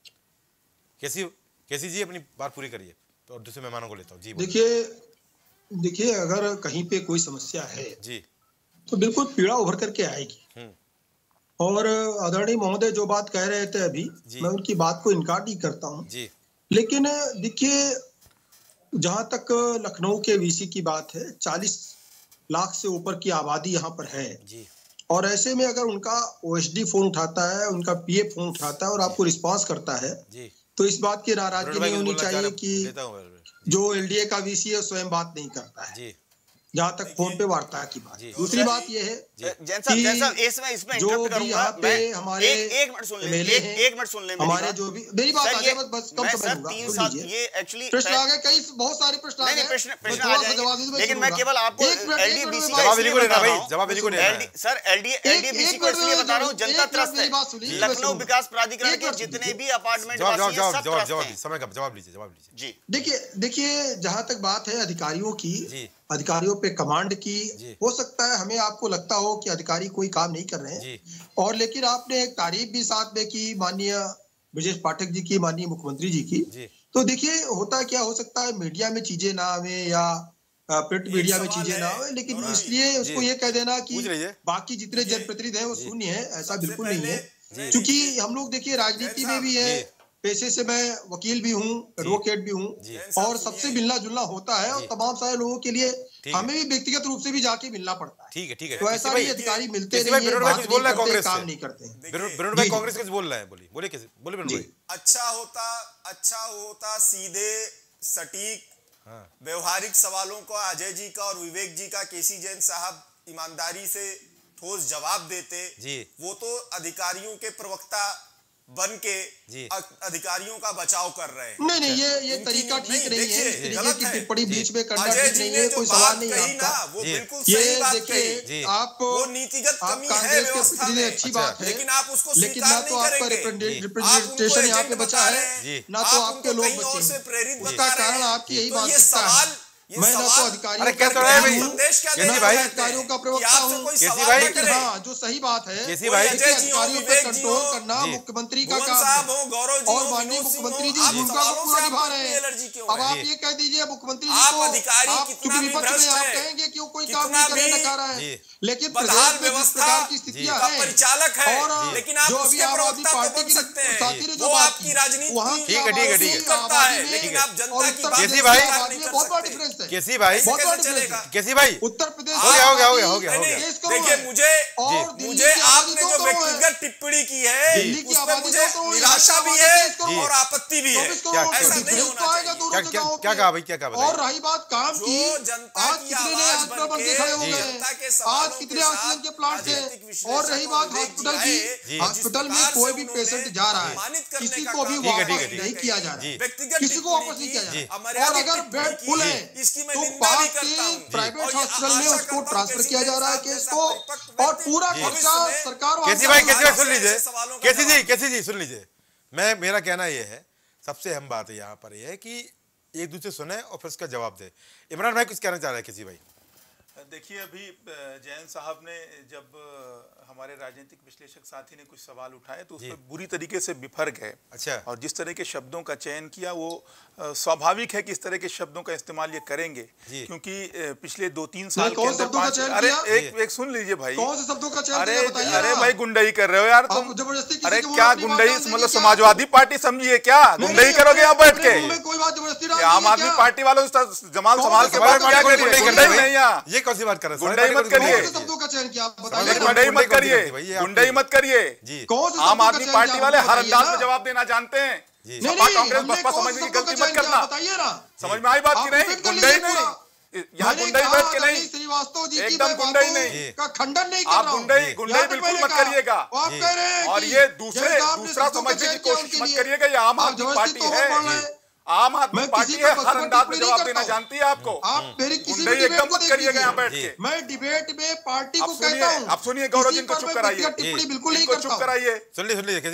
कैसी कैसी जी अपनी बात पूरी करिए, तो दूसरे मेहमानों को लेता हूँ जी। देखिए देखिए अगर कहीं पे कोई समस्या है जी, तो बिल्कुल पीड़ा उभर करके आएगी। और आदरणीय महोदय जो बात कह रहे थे अभी, मैं उनकी बात को इनकार नहीं करता हूँ जी। लेकिन देखिए, जहां तक लखनऊ के वीसी की बात है, चालीस लाख से ऊपर की आबादी यहाँ पर है जी। और ऐसे में अगर उनका ओएसडी फोन उठाता है, उनका पीए फोन उठाता है और आपको रिस्पांस करता है जी, तो इस बात की नाराजगी नहीं होनी चाहिए कि जो एलडीए का वीसी है स्वयं बात नहीं करता है जी। जहाँ तक फोन पे वार्ता की बात। दूसरी बात यह है कि इसमें इसमें जो भी यहाँ पे हमारे एक मिनट सुन ले, एक मिनट सुन ले, हमारे जो भी मेरी बात आ जाए, बस कम समय दूंगा। ये एक्चुअली प्रश्न आ गए, कई बहुत सारे प्रश्न आ गए, प्रश्न प्रश्न आ जाएंगे, लेकिन मैं केवल आपको एलडीबीसी जवाब इनको देना भाई, जवाब इनको देना सर। एलडी एलडीबीसी को इसलिए बता रहा हूँ, जनता त्रस्त है। लखनऊ विकास प्राधिकरण के जितने भी अपार्टमेंट वासी हैं, सब त्रस्त हैं। समय का जवाब लीजिए, जवाब लीजिए जी। देखिए देखिए जहां तक बात है अधिकारियों की, अधिकारियों पे कमांड की, हो सकता है हमें आपको लगता हो कि अधिकारी कोई काम नहीं कर रहे हैं, और लेकिन आपने एक तारीफ भी साथ में की माननीय ब्रजेश पाठक जी की, माननीय मुख्यमंत्री जी की। तो देखिए होता क्या हो सकता है, मीडिया में चीजें ना आवे या प्रिंट मीडिया में चीजें ना आवे, लेकिन इसलिए उसको ये कह देना कि बाकी जितने जनप्रतिनिधि हैं वो शून्य है, ऐसा बिल्कुल नहीं है। क्योंकि हम लोग देखिए राजनीति में भी है, पेशे से मैं वकील भी हूँ, एडवोकेट भी हूँ, और सबसे मिलना जुलना होता है, और तमाम सारे लोगों के लिए हमें भी व्यक्तिगत रूप से भी जाके मिलना पड़ता है। ठीक है, ठीक है। तो ऐसा नहीं अधिकारी मिलते नहीं है, बात बोल रहा है कांग्रेस, काम नहीं करते हैं। विनोद भाई कांग्रेस कुछ बोल रहे हैं, बोलिए बोलिए कैसे बोले विनोद भाई। अच्छा होता अच्छा होता सीधे सटीक व्यवहारिक सवालों को अजय जी का और विवेक जी का केसी जैन साहब ईमानदारी से ठोस जवाब देते जी। वो तो अधिकारियों के प्रवक्ता बन के अधिकारियों का बचाव कर रहे हैं। नहीं नहीं, ये ये तरीका ठीक नहीं है। गलत है, टिप्पणी बीच में करना ठीक नहीं है, कोई सवाल नहीं आपका। वो बिल्कुल सही बात कही। आप वो नीतिगत कमी है व्यवस्था में, अच्छी बात है, लेकिन आप उसको लेकिन ना तो आपका रिप्रेजेंटेशन यहाँ पे बचा है, ना तो आपके लोग बचे हैं। उसका कारण आपकी यही मानसिकता है। मैं ना तो अधिकारियों क्या तो है भाई, कैसी भाई अधिकारियों का प्रवक्ता हूँ, कैसी भाई, हाँ जो सही बात है, कैसी भाई अधिकारियों पर कंट्रोल करना मुख्यमंत्री का काम है और माननीय मुख्यमंत्री जी भूमिका को पूरा निभा रहे हैं। अब आप ये कह दीजिए मुख्यमंत्री जी को, आप चूंकि विपक्ष में आप कहेंगे कि वो कोई काम नहीं करने लगा रहा है, लेकिन प्रदेश में जिस प्रकार की स्थितियां हैं परिचालक है, और लेकिन आप जो अभी आम आदमी पार्टी की साथी ने जो बात की, वहाँ ठीक है ठीक है ठीक है करता है, लेकिन आप जनता की बात कैसी भाई, बहुत बड़ा डिफरेंस है। कैसी भाई, कैसी भाई, उत्तर प्रदेश हो गया हो गया हो गया हो गया हो गया। देखिए मुझे मुझे आपने जो व्यक्तिगत टिप्पणी की है उसमें मुझे निराशा भी है और आपत्ति भी है। ऐसा नहीं होना चाहिए। क्या क्या कहा भाई, क्या कहा? और रही बात काम की, आज कितने नए हॉस्पिटल बन के खड़े हो गए, आज कितने ऑक्सीजन के प्लांट है। और रही बात हॉस्पिटल की, हॉस्पिटल में कोई भी पेशेंट जा रहा है, किसी को भी वापस नहीं किया जा रहा है, किसी को वापस नहीं किया जा रहा। और अगर बेड फुल है तो पास के प्राइवेट हॉस्पिटल में उसको ट्रांसफर किया जा रहा है केस को, और पूरा खर्चा सरकार। कैसी भाई, कैसी भाई सुन लीजिए, कैसी जी कैसी जी सुन लीजिए। मैं मेरा कहना यह है, सबसे अहम बात है यहाँ पर यह है कि एक दूसरे सुने और फिर उसका जवाब दे। इमरान भाई कुछ कहना चाह रहे हैं किसी भाई? देखिए अभी जैन साहब ने जब हमारे राजनीतिक विश्लेषक साथी ने कुछ सवाल उठाए तो उसमें बुरी तरीके से बिफर गए। अच्छा। और जिस तरह के शब्दों का चयन किया वो स्वाभाविक है कि इस तरह के शब्दों का इस्तेमाल ये करेंगे, क्योंकि पिछले दो तीन साल के अंदर पांच अरे एक एक सुन लीजिए भाई, कौन से शब्दों का चयन? अरे अरे भाई गुंडई कर रहे हो यार तुम, अरे क्या गुंडई मतलब समाजवादी पार्टी समझिए क्या गुंडई करोगे यहाँ बैठ के? आम आदमी पार्टी वालों जमाल संभाल के बात क्या करिए, गुंडई नहीं यहाँ, ये कौन सी बात कर रहे हैं? गुंडई मत करिए, शब्दों का चयन किया बताइए, गुंडई मत करिए, गुंडई मत करिए। आम आदमी पार्टी वाले हर अंदाज में जवाब देना जानते हैं। सपा कांग्रेस बसपा समझने की गलती मत करना। समझ में आई बात की नहीं? गुंडई नहीं, यहाँ गुंडई बैठ के नहीं, श्रीवास्तव जी एकदम गुंडई नहीं का खंडन नहीं कर आप रहा हूं। गुंडई गुंडई बिल्कुल मत करिएगा। और ये दूसरे दूसरा समझने की कोशिश मत करिएगा, ये आम आदमी पार्टी है, आम आदमी पार्टी है, हर अंदाज में जवाब देना जानती है आपको। आप मेरी किसी भी एकदम मत करिएगा यहाँ बैठ के। मैं डिबेट में पार्टी को कहता हूँ, आप सुनिए गौरव जी को चुप कराइए, टिप्पणी बिल्कुल नहीं इनको चुप कराइए, सुन लीजिए सुन लीजिए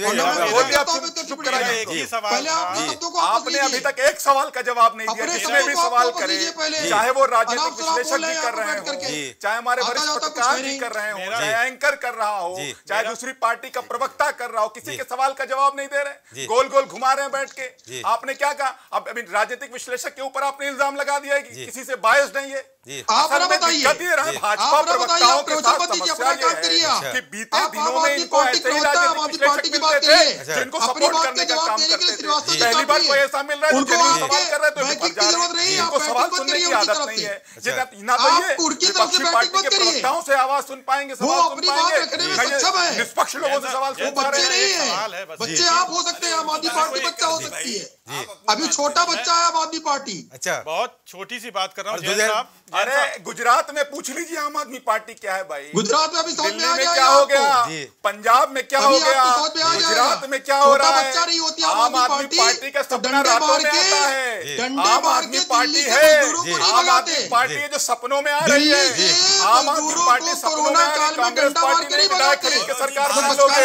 चुप कराइए। पहले आप शब्दों को आपने अभी तक एक सवाल का जवाब नहीं दिया, जिसमें भी सवाल करे, चाहे वो राजनीतिक विश्लेषक जी कर रहे हो, चाहे हमारे वरिष्ठ पत्रकार जी कर रहे हो, चाहे एंकर कर रहा हो, चाहे दूसरी पार्टी का प्रवक्ता कर रहा हो, किसी के सवाल का जवाब नहीं दे रहे, गोल गोल घुमा रहे हैं बैठ के। आपने क्या कहा? अब अभी राजनीतिक विश्लेषक के ऊपर आपने इल्जाम लगा दिया है कि किसी से बायस नहीं है। आप बताइए, भाजपा प्रवक्ताओं के साथ समस्या ये है कि बीते दिनों में इनको ऐसे ही राजनीतिक विश्लेषक मिलते थे जिनको सपोर्ट करने का काम करते थे। पहली बार कोई ऐसा मिल रहा है जो सवाल कर रहे थे, इनको सवाल सुनने की आदत नहीं है। ना तो ये विपक्षी पार्टी के प्रवक्ताओं से आवाज सुन पाएंगे, सवाल सुन पाएंगे, निष्पक्ष लोगों से सवाल सुन पा रहे हैं। बच्चे आप हो सकते हैं, आम आदमी पार्टी बच्चा हो सकती है, अभी छोटा बच्चा है आम आदमी पार्टी। अच्छा, बहुत छोटी सी बात कर रहा हूँ जैन साहब। अरे गुजरात में पूछ लीजिए आम आदमी पार्टी क्या है भाई। गुजरात में अभी समझ में आ गया, क्या हो गया, पंजाब में क्या हो गया, गुजरात में क्या हो रहा है। आम आदमी पार्टी का सपना रातों में आता है, आम आदमी पार्टी है, आम आदमी पार्टी है जो सपनों में आ रही है। आम आदमी पार्टी सपनों में आ रही, कांग्रेस पार्टी ने विधायक खरीद के सरकार बना लोगे।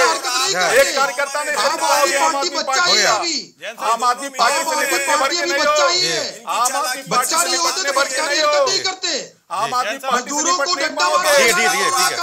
एक कार्यकर्ता ने आम आदमी पार्टी आम आदमी पार्टी से निपटने भर के नहीं हो, आम आदमी पार्टी से निपटने भर के नहीं हो, आम आदमी पार्टी से निपटने पाओगे। ठीक है ठीक है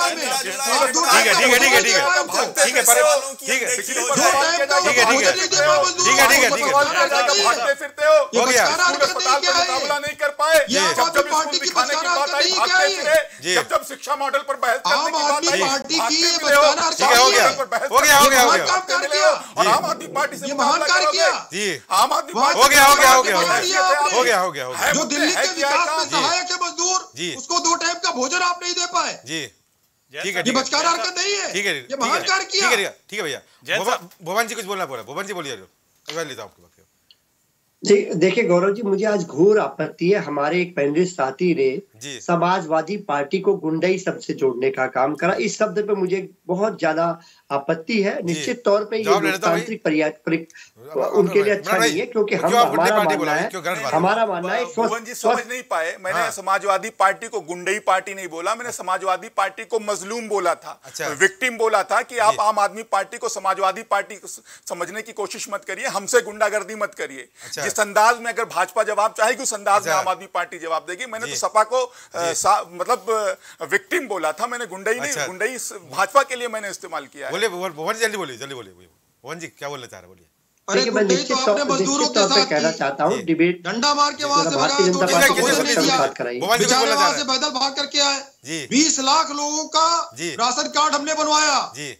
ठीक है ठीक है ठीक है ठीक है ठीक है ठीक है पर ठीक है ठीक है ठीक है ठीक है ठीक है ठीक है भागते फिरते हो, हो गया। अस्पताल का मुकाबला नहीं कर पाए, जब जब स्कूल दिखाने की बात आई भागते फिरे, जब जब शिक्षा मॉडल पर बहस करने की बात आई भागते फिरे हो। ठीक है, हो गया हो गया हो गया हो गया। और आम आदमी पार्टी से मुकाबला करोगे जी, आम आदमी पार्टी हो गया हो गया हो गया हो गया हो गया हो गया। जो दिल्ली के विकास में सहायक है मजदूर, उसको दो टाइम का भोजन आप नहीं दे पाए जी। ठीक है, ये बचकाना हरकत नहीं है, ठीक है, ये महान कार्य किया। ठीक है ठीक है भैया। भुवन जी कुछ बोलना पड़ा, भुवन जी बोलिए, मैं लेता हूं आपकी बात। जी देखिए गौरव जी, मुझे आज घोर आपत्ति है, हमारे एक पैनलिस्ट साथी ने समाजवादी पार्टी को गुंडई शब्द से जोड़ने का काम करा। इस शब्द पे मुझे बहुत ज्यादा आपत्ति है। निश्चित तौर पे ये लोकतांत्रिक उनके लिए अच्छा नहीं है, क्योंकि हम हमारा मानना है हमारा मानना है भुवन जी समझ नहीं पाए। मैंने हाँ। समाजवादी पार्टी को गुंडई पार्टी नहीं बोला, मैंने समाजवादी पार्टी को मजलूम बोला था, अच्छा। विक्टिम बोला था कि आप आम आदमी पार्टी को समाजवादी पार्टी समझने की कोशिश मत करिए, हमसे गुंडागर्दी मत करिए। अच्छा। जिस अंदाज में अगर भाजपा जवाब चाहेगी उस अंदाज में आम आदमी पार्टी जवाब देगी। मैंने तो सपा को मतलब विक्टिम बोला था, मैंने गुंडई नहीं, गुंडई भाजपा के लिए मैंने इस्तेमाल किया है। बोलिए जल्दी बोलिए जल्दी बोलिए भुवन जी क्या बोलना चाह रहे बोलिए। अरे मैं निश्चित तौर पे कहना चाहता हूँ, डिबेट डंडा मार के वहां से भारतीय जनता पार्टी को बात कराई, बेचारे वहां से पैदल भाग करके आए। बीस लाख लोगों का राशन कार्ड हमने बनवाया,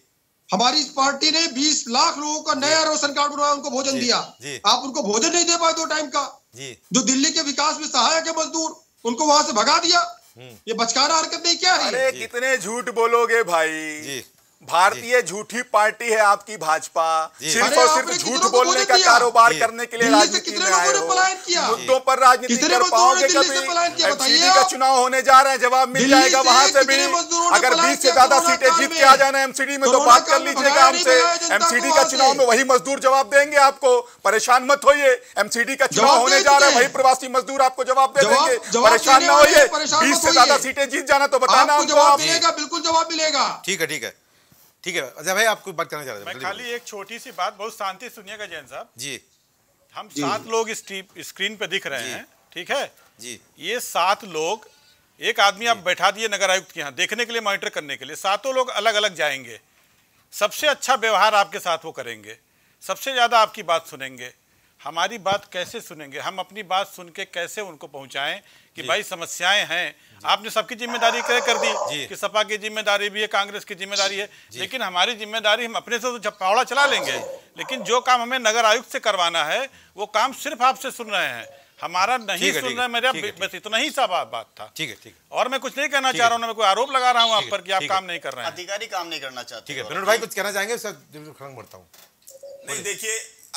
हमारी पार्टी ने बीस लाख लोगों का नया राशन कार्ड बनवाया, उनको भोजन दिया। आप उनको भोजन नहीं दे पाए दो टाइम का। जो दिल्ली के विकास में सहायक है मजदूर, उनको वहां से भगा दिया। ये बचकाना हरकत नहीं क्या है? अरे कितने झूठ बोलोगे भाई, भारतीय झूठी पार्टी है आपकी भाजपा। सिर्फ और सिर्फ झूठ बोलने का कारोबार करने के लिए राजनीति में आए हो। मुद्दों पर राजनीति कर पाओगे कभी? एमसीडी का चुनाव होने जा रहा है, जवाब मिल जाएगा वहां से भी। अगर बीस से ज्यादा सीटें जीत के आ जाना एमसीडी में तो बात कर लीजिएगा हमसे। एमसीडी का चुनाव में वही मजदूर जवाब देंगे आपको, परेशान मत होइए। एमसीडी का चुनाव होने जा रहा है, वही प्रवासी मजदूर आपको जवाब दे देंगे, परेशान ना होइए। बीस से ज्यादा सीटें जीत जाना तो बताना जवाब मिलेगा, बिल्कुल जवाब मिलेगा। ठीक है ठीक है ठीक है। अजय भाई आपको बात करना चाह रहे हैं? मैं खाली एक छोटी सी बात, बहुत शांति सुनिएगा जैन साहब जी। हम सात लोग इस स्क्रीन पे दिख रहे हैं, ठीक है जी। ये सात लोग, एक आदमी आप बैठा दिए नगर आयुक्त के यहाँ देखने के लिए, मॉनिटर करने के लिए, सातों लोग अलग अलग जाएंगे। सबसे अच्छा व्यवहार आपके साथ वो करेंगे, सबसे ज्यादा आपकी बात सुनेंगे। हमारी बात कैसे सुनेंगे? हम अपनी बात सुन के कैसे उनको पहुंचाएं कि भाई समस्याएं हैं। आपने सबकी जिम्मेदारी तय कर दी कि सपा की जिम्मेदारी भी है, कांग्रेस की जिम्मेदारी है, लेकिन हमारी जिम्मेदारी हम अपने से तो झपौड़ा चला लेंगे, लेकिन जो काम हमें नगर आयुक्त से करवाना है वो काम सिर्फ आपसे सुन रहे हैं, हमारा नहीं सुन रहे। मेरा बस इतना ही सा बात था। ठीक है ठीक है। और मैं कुछ नहीं कहना चाह रहा हूँ, मैं कोई आरोप लगा रहा हूँ आप पर कि आप काम नहीं कर रहे हैं। अधिकारी काम नहीं करना चाहते। ठीक है विनोद भाई कुछ कहना चाहेंगे? बढ़ता हूँ। नहीं देखिए,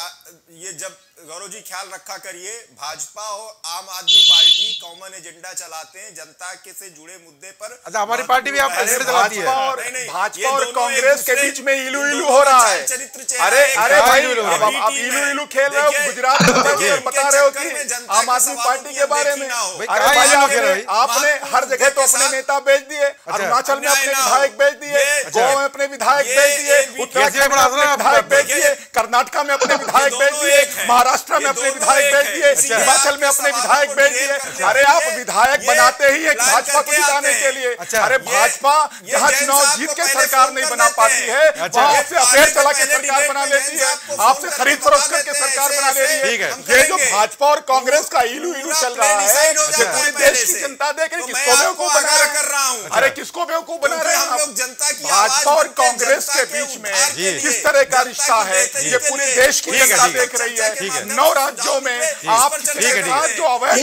ये जब गौरव जी ख्याल रखा करिए, भाजपा और आम आदमी पार्टी कॉमन एजेंडा चलाते हैं जनता के से जुड़े मुद्दे पर। अच्छा हमारी पार्टी भी आप चलाती है। और भाजपा और कांग्रेस के बीच में इलू इलू हो रहा है। अरे अरे भाई आप इलू इलू खेल रहे हो, गुजरात में बता रहे हो कि आम आदमी पार्टी के बारे में। अरे भाई आपने हर जगह तो अपने नेता बेच दिए, अरुणाचल में अपने विधायक बेच दिए, गोवा में अपने विधायक बेच दिए, उत्तराखंड में अपने विधायक बेच दिए, कर्नाटक में अपने विधायक बेच दिए, महाराष्ट्र में अपने विधायक बेच दिए, हिमाचल में अपने विधायक बेच दिए। अरे आप विधायक बनाते ही एक भाजपा को जिताने के लिए। अरे भाजपा जहां चुनाव जीत के सरकार नहीं बना पाती है, वहां आपसे अफेयर चला के सरकार बना लेती है, आपसे खरीद फरोख्त करके सरकार बना ले रही है। ये जो भाजपा और कांग्रेस का इलू इलू चल रहा है, ये पूरे देश की जनता देख रही, किसको बेवकूफ बना रहा हूँ। अरे किसको बेवकूफ बना रहे हैं जनता की? भाजपा और कांग्रेस के बीच में किस तरह का रिश्ता है ये पूरे देश की जनता देख रही है। नौ राज्यों में आप जो अवैध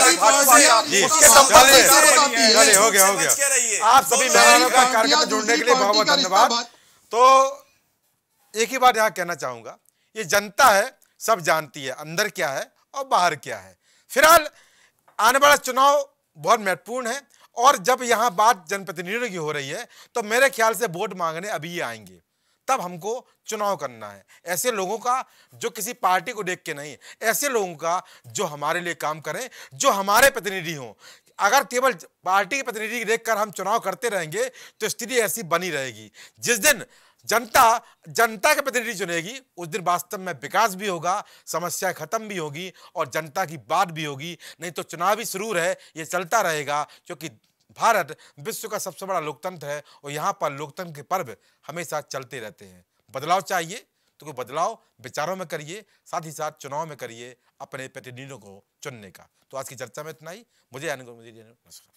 हो गया हो गया। आप सभी मेहमानों का कार्यक्रम में जुड़ने के लिए बहुत बहुत धन्यवाद। तो एक ही बात यहाँ कहना चाहूंगा, ये जनता है, सब जानती है अंदर क्या है और बाहर क्या है। फिलहाल आने वाला चुनाव बहुत महत्वपूर्ण है, और जब यहाँ बात जनप्रतिनिधियों की हो रही है तो मेरे ख्याल से वोट मांगने अभी ही आएंगे। तब हमको चुनाव करना है ऐसे लोगों का जो किसी पार्टी को देख के नहीं, ऐसे लोगों का जो हमारे लिए काम करें, जो हमारे प्रतिनिधि हों। अगर केवल पार्टी के प्रतिनिधि देखकर हम चुनाव करते रहेंगे तो स्थिति ऐसी बनी रहेगी। जिस दिन जनता जनता के प्रतिनिधि चुनेगी उस दिन वास्तव में विकास भी होगा, समस्या खत्म भी होगी और जनता की बात भी होगी। नहीं तो चुनावी सुरूर है, ये चलता रहेगा, क्योंकि भारत विश्व का सबसे बड़ा लोकतंत्र है और यहाँ पर लोकतंत्र के पर्व हमेशा चलते रहते हैं। बदलाव चाहिए तो कोई बदलाव विचारों में करिए, साथ ही साथ चुनाव में करिए अपने प्रतिनिधियों को चुनने का। तो आज की चर्चा में इतना ही। मुझे नमस्कार।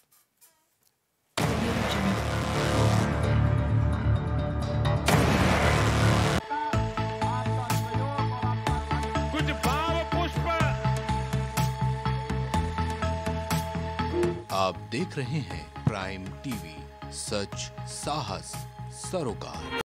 कुछ भाव पुष्प। आप देख रहे हैं प्राइम टीवी, सच साहस सरोकार।